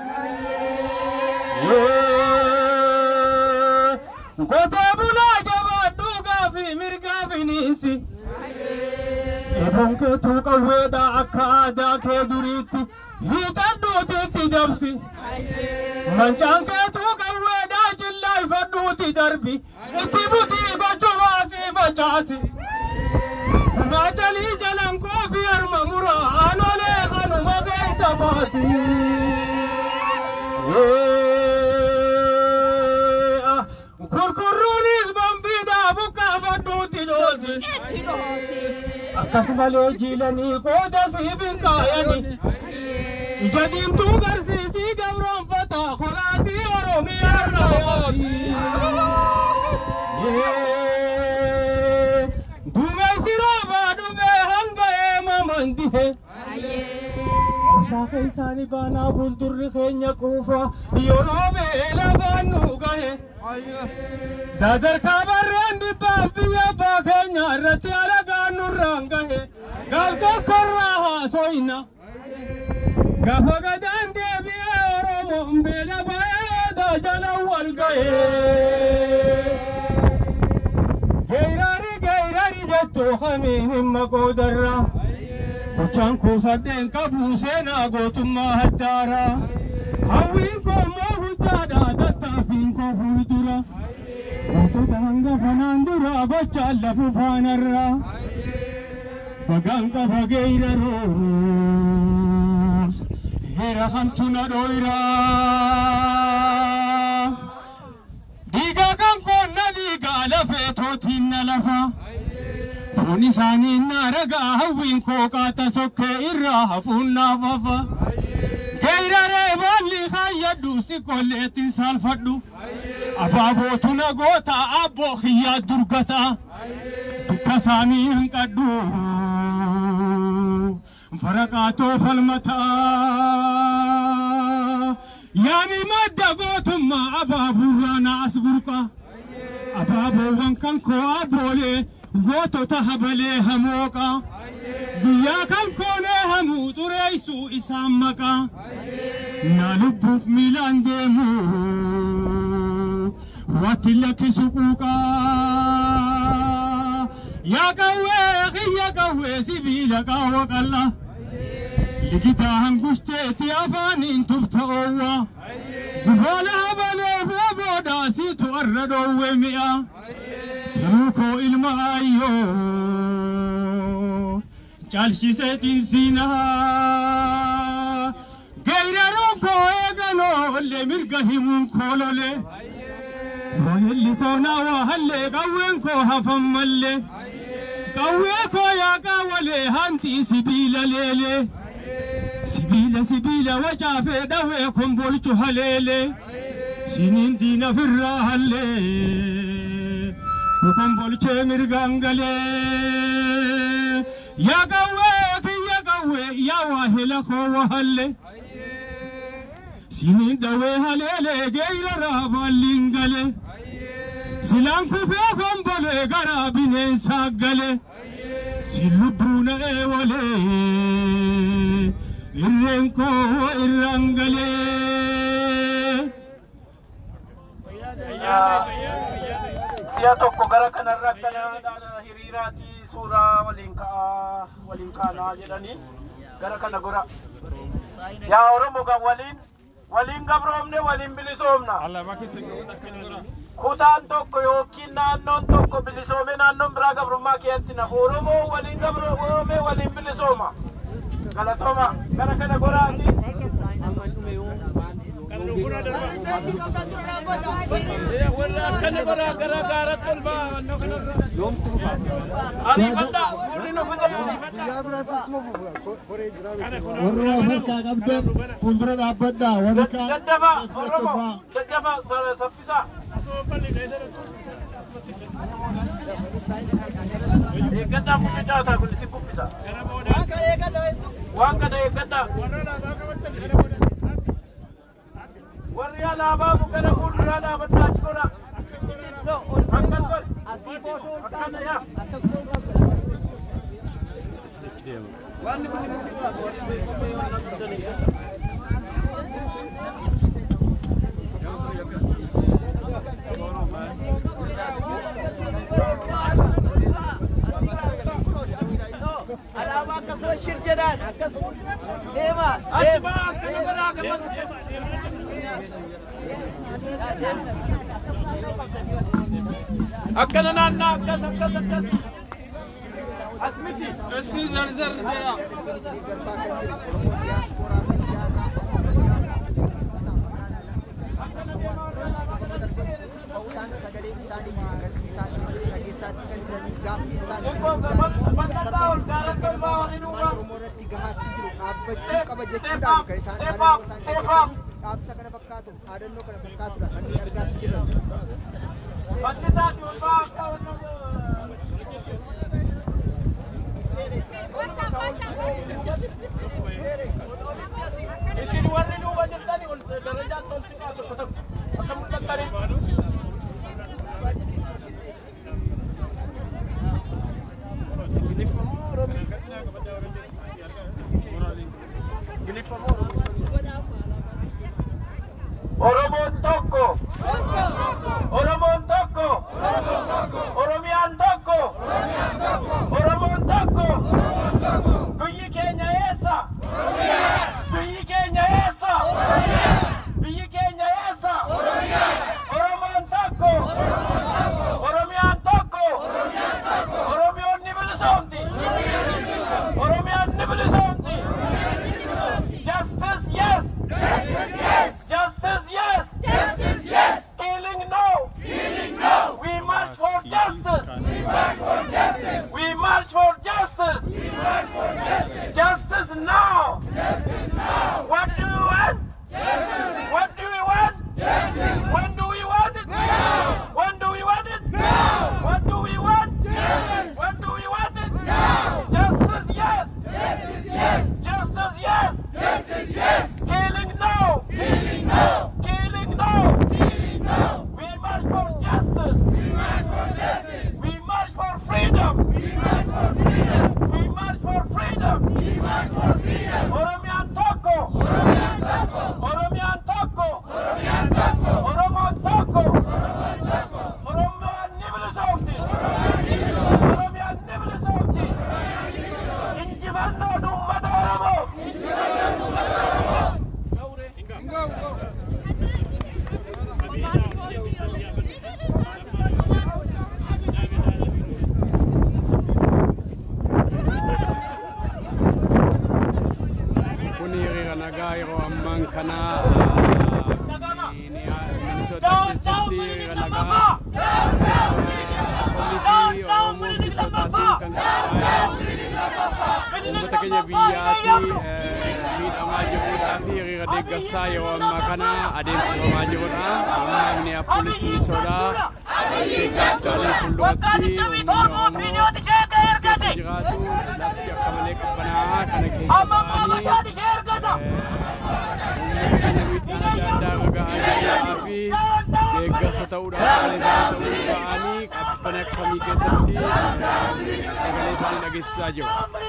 Qotee bulaa jabaadhuu gaafii mirgaa finiinsi. Eeboon keetuu qawweedha akka aadaa kee duriitti. Hiixadhuutiitti dabsi. Mancaan keetuu qawweedhaa jillaa ifadhuuti darbi. Itti butii gochumaasii facaasi. Kunaa jalii jalan koofii harma muraa aanolee kanuma keessa baasi. Kurkurruunis bambiidhaa buqqaafadhuuti dhoosi. Akkasumalee jiilanii qooda siif hin kaayani. Ija diimtuu garsiisii gabroonfata kholaasii Oromiyaa raawwaati. Duumessi roobaa dhufee hanga eemaman dihe. Kuusaa keessaanii baanaa fuuldurri keenya quufa yeroo beela baannu gahe. Dadarkaa barreen dhibbaaf biyya abbaa keenya irratti alagaan nurraan gahe. Gaaf tokkorraa haasoyna. Gaafa gadaan deebi'ee Oromoon beela baay'ee jala wal ga'ee. Geeraari geeraari jettoo kamiin himma qoodarraa. Kuchaan kuusadheen qabuu seenaa gootummaa haddaaraa. Hawwiin koo immoo guddaadhaa tattaafiin koo fuuldura. Wantoota hanga kanaan dura gochaan lafu faanarraa. Bagaan qaba geeraroos. Hera hamtuna doira. Diga kan konna diga lafe totinna lafa. Funi sani naraga hawin ko kata sokke irra hafunna fafa. Keirare balli khayadu sikoletin salfadu. Ababo tuna gota abo khiya durgata. Dukasani hankadu. Faraqaato falmataa yaani madda gootummaa abaaburraana as burqa abaaboowwan kan koo aboolee gootota habalee hamooqa guyyaa kan koonee hamuu xureessuu isaan maqaa na lubbuuf miilaan deemu watti lakkisu quuqaa yaa qawwee qiyya qawwee sibiila qaawwa qalla ligitaa hangusteeti afaaniin tufta oowwa guboola habalee boodaa siitu arra dhoowwe mi'a Ruko ilma ayo chalshise tinsina gaira ruko egano le mirga himun kolole rohilli kona wa halle kawen ko hafamalle kawe ko ya kawale hanti sibila lele sibila sibila wajafe dawe kombolchu halele sinin dina firra halle Kukumbolche mirgangale ya gawe ki ya gawe ya wahila ko wahalle sinin dawe halele geira rabalingale silan ku fe kumbole garabine sagale silubuna e wale irrenko irangale Siya tokko gara kanarra kana hiriiraati suuraa waliin ka'a waliin kaana jedhanii gara kana gora yaa Oromo kan waliin waliin gabroomne waliin bilisoomna kutaan tokko yookiin naannoon tokko bilisoome naannoon biraa gabrummaa keessatti na Oromo waliin gabroome waliin bilisooma galatooma gara kana goraati Warriya laba bukan kurra laba tajkora. Angkat kor. Asif angkat ya. Wani buni alama kaswa shirjadan akas dema dema kanagara kamas akkana naanna akkas akkas akkas asmiti asmi zar zar daya Kaapsa kana fakkaatu aadannoo kana fakkaatudha kan argaa jiran. Bandisaati walbaa akka wannan isin warri duuba jirtani ol darajaan tolsikaa tokko tokko akka mul'attani. Oromon tokko Oromon tokko Oromiyaan tokko Oromon tokko biyyi keenya eessa biyyi keenya eessa biyyi keenya eessa Oromon tokko Oromiyaan tokko Oromiyoon ni bilisoomti Oromiyaan ni bilisoomti justice yes Justice, yes! Justice, yes! Killing, no! Killing, no! We march for justice! We march for justice! We march for justice! We march for justice! Justice now! Justice hiriira nagaa yeroo ammaan kana Minnesota keessatti hiriira nagaa komitii Oromoo Minnesotaatiin kan qophaa'e uummata keenya biyyaatti miidhamaa jiruudhaa fi hiriira deeggarsaa yeroo ammaa kana adeemsifamaa jirudha. Amma Minneapolis Minnesota State Capitol fuulduratti uummanni Oromoo keessa jiraatu lafti akka malee qabbanaa'aa kana keessa ba'anii miidhaan adda addaa gaga'aa jiraa fi deeggarsa ta'uudhaan sagalee isaanii ta'uu ba'anii qabbana akkamii keessatti sagalee isaanii dhageessisaa jiru.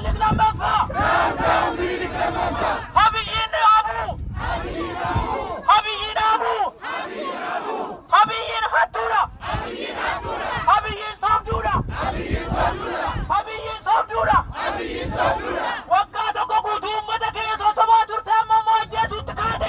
Habiyyin Abu! Habiyyin Hattura! Habiyyin Sabdura! Habiyyin Sabdura! Waggaa tokko guutuu uummata keenya sosomaa turte amma immoo ajjeesuutti kaate!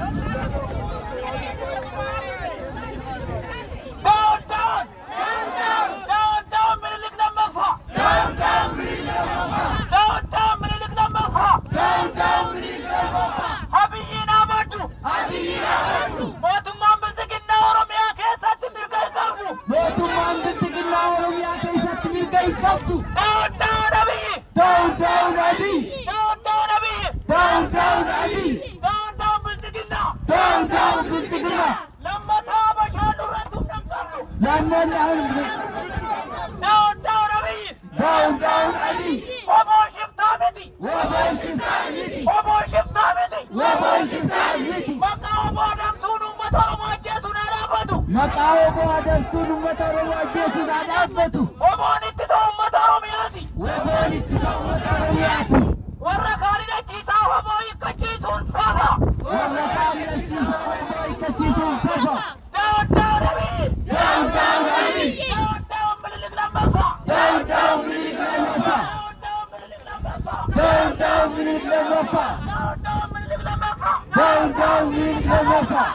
Down, down! Down, down, Minilik lammaffaa! Down, down, Minilik lammaffaa! Down, down, Minilik lammaffaa! Down, down, Minilik lammaffaa! Habiyyin Ahmadu! Habiyyin Ahmadu! Mootummaan bilchiginnaa Oromiyaa keessatti mirga hin qabdu! Mootummaan bilchiginnaa Oromiyaa keessatti mirga hin qabdu! Down, down, Abiyyi! Down, down, Abiyyi! Down, down, Abiyyi! Down, down, Abiyyi! Down, down, bilchiginnaa! Down, down, bilchiginnaa! Lammataa bashaan irratti humna hin qabdu! Lammataa Down, down, Abiyyi! Down, down, Abiyyi! Obbo Shiftaa miti! Obbo Shiftaa miti! Obbo Shiftaa miti! Obbo Shiftaa miti! Maqaa Obbo Adamsuun uummata Oromoo ajjeesuun haa dhaabbatu! Maqaa Obbo Adamsuun uummata Oromoo ajjeesuun haa dhaabbatu! Obboon ittisa uummata Oromiyaati! Obboon ittisa uummata Oromiyaati! Warra kaanii dhachiisaa Obbo hiikkachiisuun fafa! Warra kaanii dhachiisaa Obbo hiikkachiisuun fafa! Down, down, Abiyyi! Down, down, Abiyyi! Down, down, Minilik lammaffaa! Down, down, Minilik lammaffaa! Down, down, Minilik lammaffaa! Down, down, Minilik lammaffaa!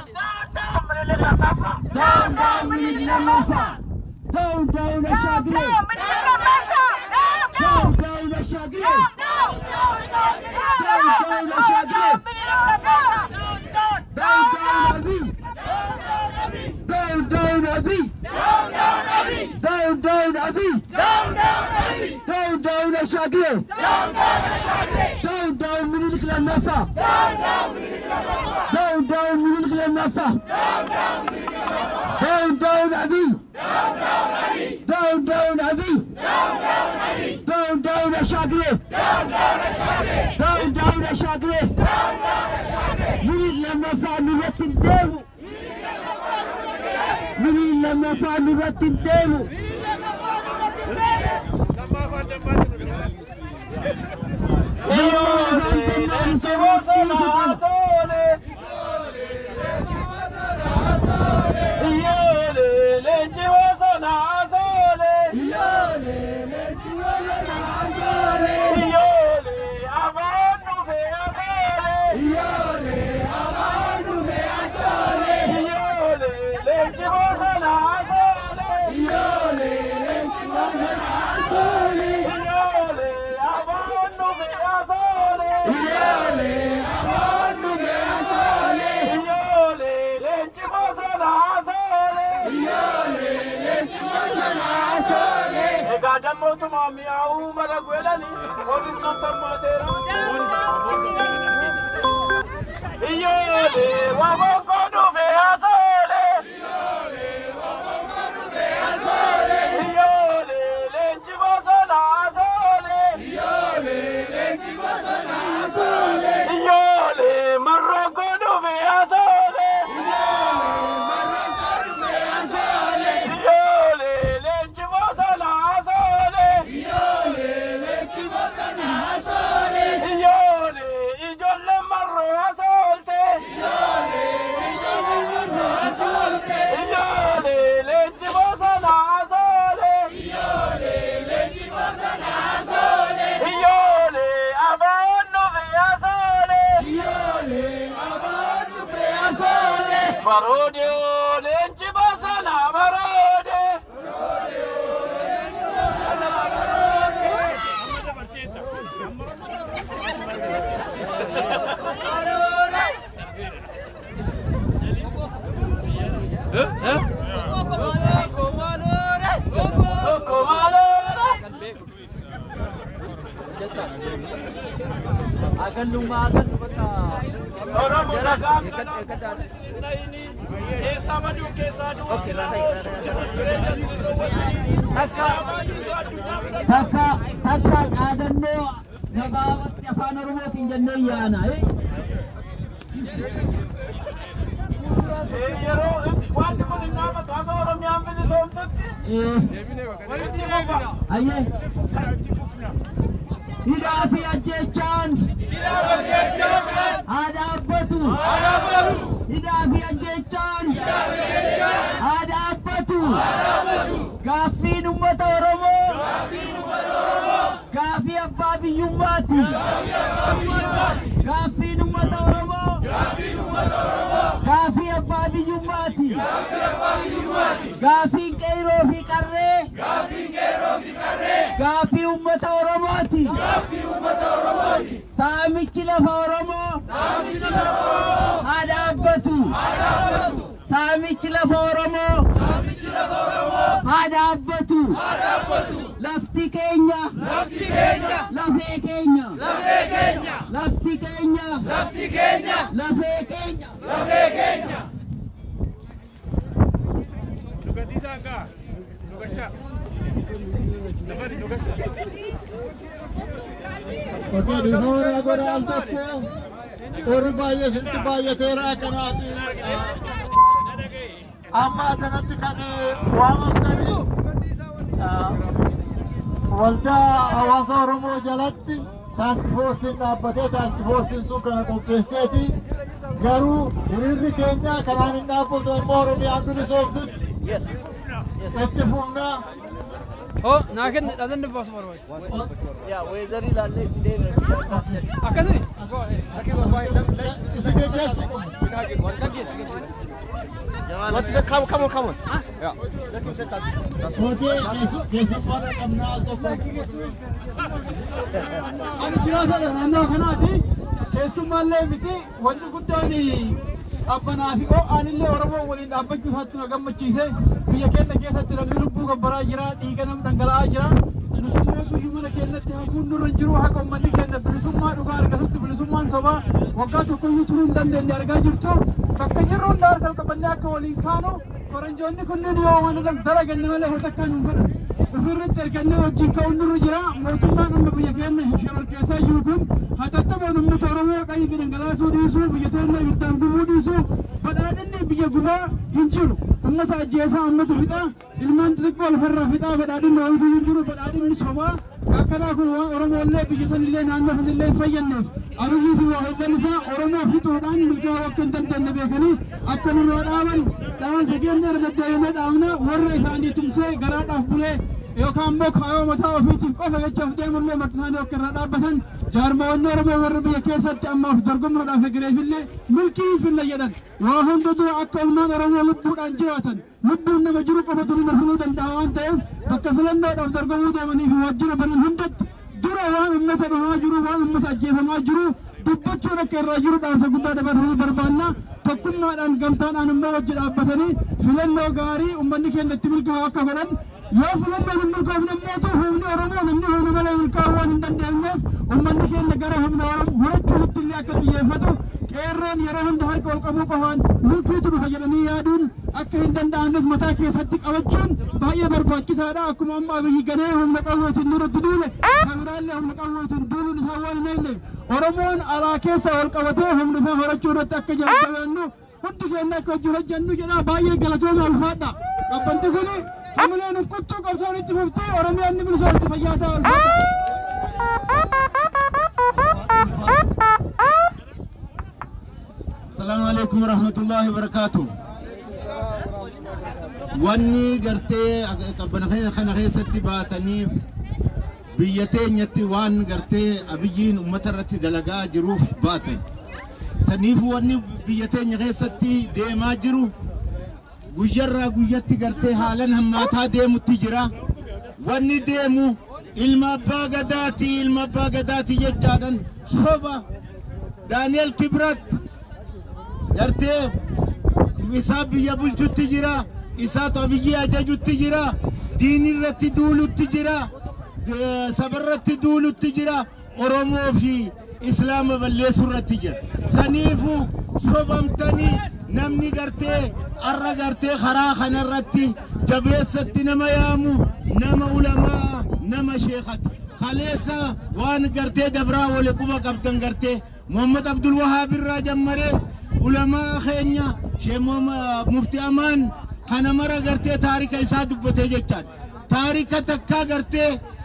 Down, down, Minilik lammaffaa! Down, down, Ashagire! Down, down, Ashagire! Down, down, Ashagire! Down, down, Abiy! Down, down, Abiy! Down, down, Abiy! Down, down, Ashagire! Down, down, Minilik lammaffaa! Down, down, Minilik lammaffaa! Down, down, Abiy! Down, down, Abiy! Down, down, Ashagire! Down, down, Ashagire! Minilik lammaffaa nurratti hin deemu! Minilik lammaffaa nurratti hin deemu! Gadammo tu mami au maraguelani, oris nantamatera. Iyo le waboko du fe asole. Iyo le waboko du fe asole. Iyo le lenchi bosana asole. Iyo le lenchi bosana asole. Iyo le marroko du fe asole. Iyo le marroko du fe asole. Iyo le lenchi bosana asole. Iyo le lenchi bosana asole. Iyo le ijolle marro asolte. Iyo le ijolle marro asolte. Iyo le lenchi bosana asole. Iyo le lenchi bosana asole. Iyo le abanno fe asole. Iyo le abanno fe asole. Barode o lenchi bosana barode. Barode o lenchi bosana barode. Takka takka dhaadannoo gabaabatti afaan Oromootiin jennee yaana. Ayyee. Hidhaa fi ajjeechaan haa dhaabbatu. Hidhaa fi ajjeechaan haa dhaabbatu. Gaaffiin uummata Oromoo gaaffii abbaa biyyummaati. Gaaffiin uummata Oromoo gaaffii abbaa biyyummaati. Gaaffiin qeerroo fi qarree gaaffii uummata Oromooti. Saamichi lafa Oromoo haa dhaabbatu. Saamichi lafa Oromoo haa dhaabbatu. Lafti keenya lafee keenya lafti keenya lafee keenya. Oke, di sore agora alto orang bayi senti bayi tera kena amma tanatti kani wamam dari walda awasa Oromo jalatti task force nabbate task force sun kana kompenseti garu hirirri keenya kanaan hin dhaabatu immoo Oromiyaan bilisoomtu. Yes. Itti fufna. Oh, naken adan boss barwai. Yeah, weather ilalle deeme. Akasi. Aki babai. Isige guess. What is it? Come, come on, come on. Yeah. Let him say that. That's okay. Kesu kesu pada kamna alto. Ani kira sada nando kanati. Kesu malle miti wanni guddani abbanaa fi oo anillee Oromoo waliin dhaabbachuu isaatti na gammachiise. Biyya keenya keessatti namni lubbuu gabbaraa jira, dhiiga nama dhangala'aa jira. Nuti mootuyyuu mana keenyatti hafuun nurra hin jiru. Haqa uummanni keenya bilisummaa dhugaa argatutti bilisummaan sobaa waggaa tokkoyyuu turuu hin dandeenye argaa jirtu. Bakka jirru hundaa harka qabannee akka waliin kaanu faranjoonni kunneen yoo waan dalaganne malee hojii akkaan hin godhan. Ofirratti ergannee wajjin ka'uun nurra jira. Mootummaan amma biyya keenya shororkeessaa jiru kun hatattamaan uummata Oromoo dhiiga dhangalaasuu dhiisuu, biyya keenya ibiddaan gubuu dhiisuu, badhaadhinni biyya gubaa hin jiru. Ummata ajjeesaa ummata fixaa, ilmaan xixiqqoo lafarraa fixaa badhaadhinni oomishu hin jiru. Badhaadhinni sobaa akkanaa kun waan Oromoollee biyya sanillee naannoo sanillee hin fayyadneef Abiyyii fi waahillan isaa Oromoo fixuudhaan milkaa'uu akka hin dandeenye beekanii akka nurraa dhaaban dhaansa keenya irra deddeebinee dhaabna. Warra isaanii tumsee garaadhaaf bulee yookaan immoo kaayoo mataa ofiitiif qofa jechuuf deemullee marti isaanii akka irraa dhaabbatan jaarmaawwanni Oromoo warra biyya keessatti ammaaf dorgommuudhaaf egereefillee milkii finna jedhan waa hunda dura akka ilmaan Oromoo lubbuudhaan jiraatan lubbuun nama jiru qofa durii marfamuu danda'a waan ta'eef bakka filannoodhaaf dorgomuu deemanii fi waajjira banan hundatti dura waan uummata dhumaa jiru waan uummata ajjeefamaa jiru dubbachuun akka irraa jiru dhaamsa guddaa dabarsuu barbaanna. Tokkummaadhaan gamtaadhaan immoo wajji dhaabbatanii filannoo gaarii uummanni keenya itti milkaa'u akka godhan yoo filannoon hin milkoofne immoo humni Oromoo namni humna malee milkaa'uu waan hin dandeenyeef uummanni keenya gara humna Oromoo horachuutti illee akka xiyyeeffatu qeerroon yeroo hunda harka ol qabuu qofaan milkiitu dhufa jedhanii yaaduun akka hin danda'amnes mataa keessatti qabachuun baay'ee barbaachisaadha. Akkuma amma Abiyyi ganee humna qawweetiin nurratti duule kan biraallee humna qawweetiin duuluun isaa waan hin eegne Oromoon alaa keessa ol qabatee humna isaa horachuu irratti akka jalqabannu hundi keenya akka hojii hojjennu jedha. Baay'ee galatooma ulfaadha. Qabbanti kuni hamuleen kuttuu qabsoon itti fuftee Oromiyaan ni bilisoomti fayyaa ta'a ulfaadha. Assalamu alaikum warahmatullahi wabarakatuh. Wanni gartee qabbana kana keessatti baataniif biyya teenyatti waan gartee Abiyyiin uummata irratti dalagaa jiruuf baatan. Saniif wanni biyya teenya keessatti deemaa jiru guyyarraa guyyatti gartee haalan hammaataa deemutti jira. Wanni deemu ilma abbaa gadaati ilma abbaa gadaati jechaadhaan soba Daani'el Kibrat gartee isaa biyya bulchutti jira. Isaatu Abiyyi ajajutti jira. Diini irratti duulutti jira. Sabarratti duulutti jira. Oromoo fi إسلام بالله سرتيجا سنيفو صبمتني نمني قرتي أرى قرتي خرا خنرتي جبيت ستي نما يامو نما علماء نما شيخت خليسا وان قرتي دبرا ولكوبا كابتن قرتي محمد عبد الوهاب الراجم مري علماء خينيا شيخ مفتي أمان خنا مرة قرتي تاريخ إساد بتجيكان تاريخ تكا قرتي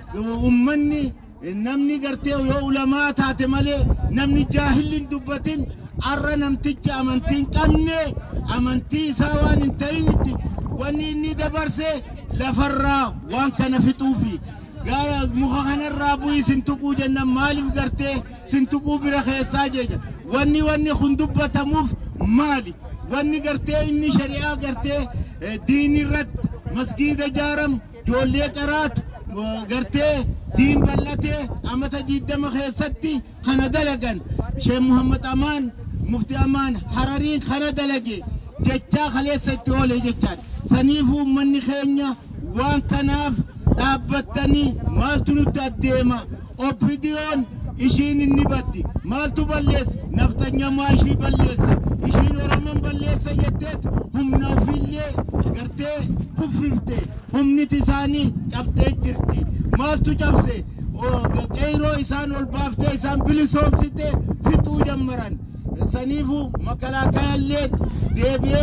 أمني نمني قرتي ويا علماء تاتي مالي نمني جاهل دبتين أرى نمتج أمانتين كنّي أمانتي سوان انتينتي واني إني دبرسي لفرّا وان كان في طوفي قال مخانا الرابوي سنتقو جنة مالي قرتي سنتقو برخي ساجيجا واني واني خندوبة تموف مالي واني قرتي إني شريعة قرتي ديني رد مسجد جارم جولي قرات قرتي دين بلتي أمتا جيدة مخيصتي خنا دلقن شيخ محمد أمان مفتي أمان حرارين خنا دلقي جتشا خليس ستولي جتشان سنيفو مني خينيا وان كناف دابتني مالتو نتاديما أوبيديون إشين النباتي مالتو بليس نفتنيا ماشي بليس إشين ورمان بليس يتت هم نوفيلي قرتي كففتي هم نتساني جبتي جرتي مالتو جبسي وغيرو إسان والبافتي إسان بلسوم ستي فتو جمران سنيفو مكلاكا الليل ديبيه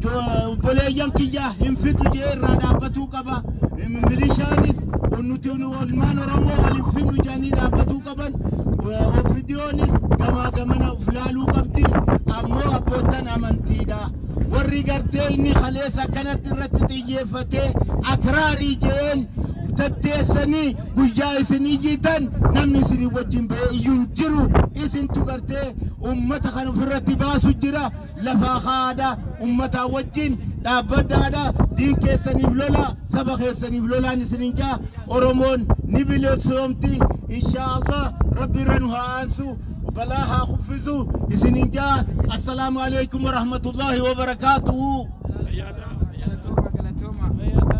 بوليان كيا هم فتو جير رادابتو كبا مليشانيس ونوتيونو والمان ورمو والفينو جاني دابتو كبان وفيديونيس كما كمانا فلالو قبدي أمو أبوتان أمانتيدا warri gartee inni khaleessa kanatti irratti xiyyeeffatee akraarii jeen tatteessanii guyyaa isinii jiitan namni isinii wajjin ba'ee iyyuun jiru isintu gartee ummata kan ofirratti baasu jira lafaa haada ummataa wajjin dhaabbadhaadha diin keessaniif lola saba keessaniif lolaan isinin jaa oromoon ni bileetsoomti inshaallah rabbi irra nu haa aansu بلاها خفزوا إسنين جاء السلام عليكم ورحمة الله وبركاته.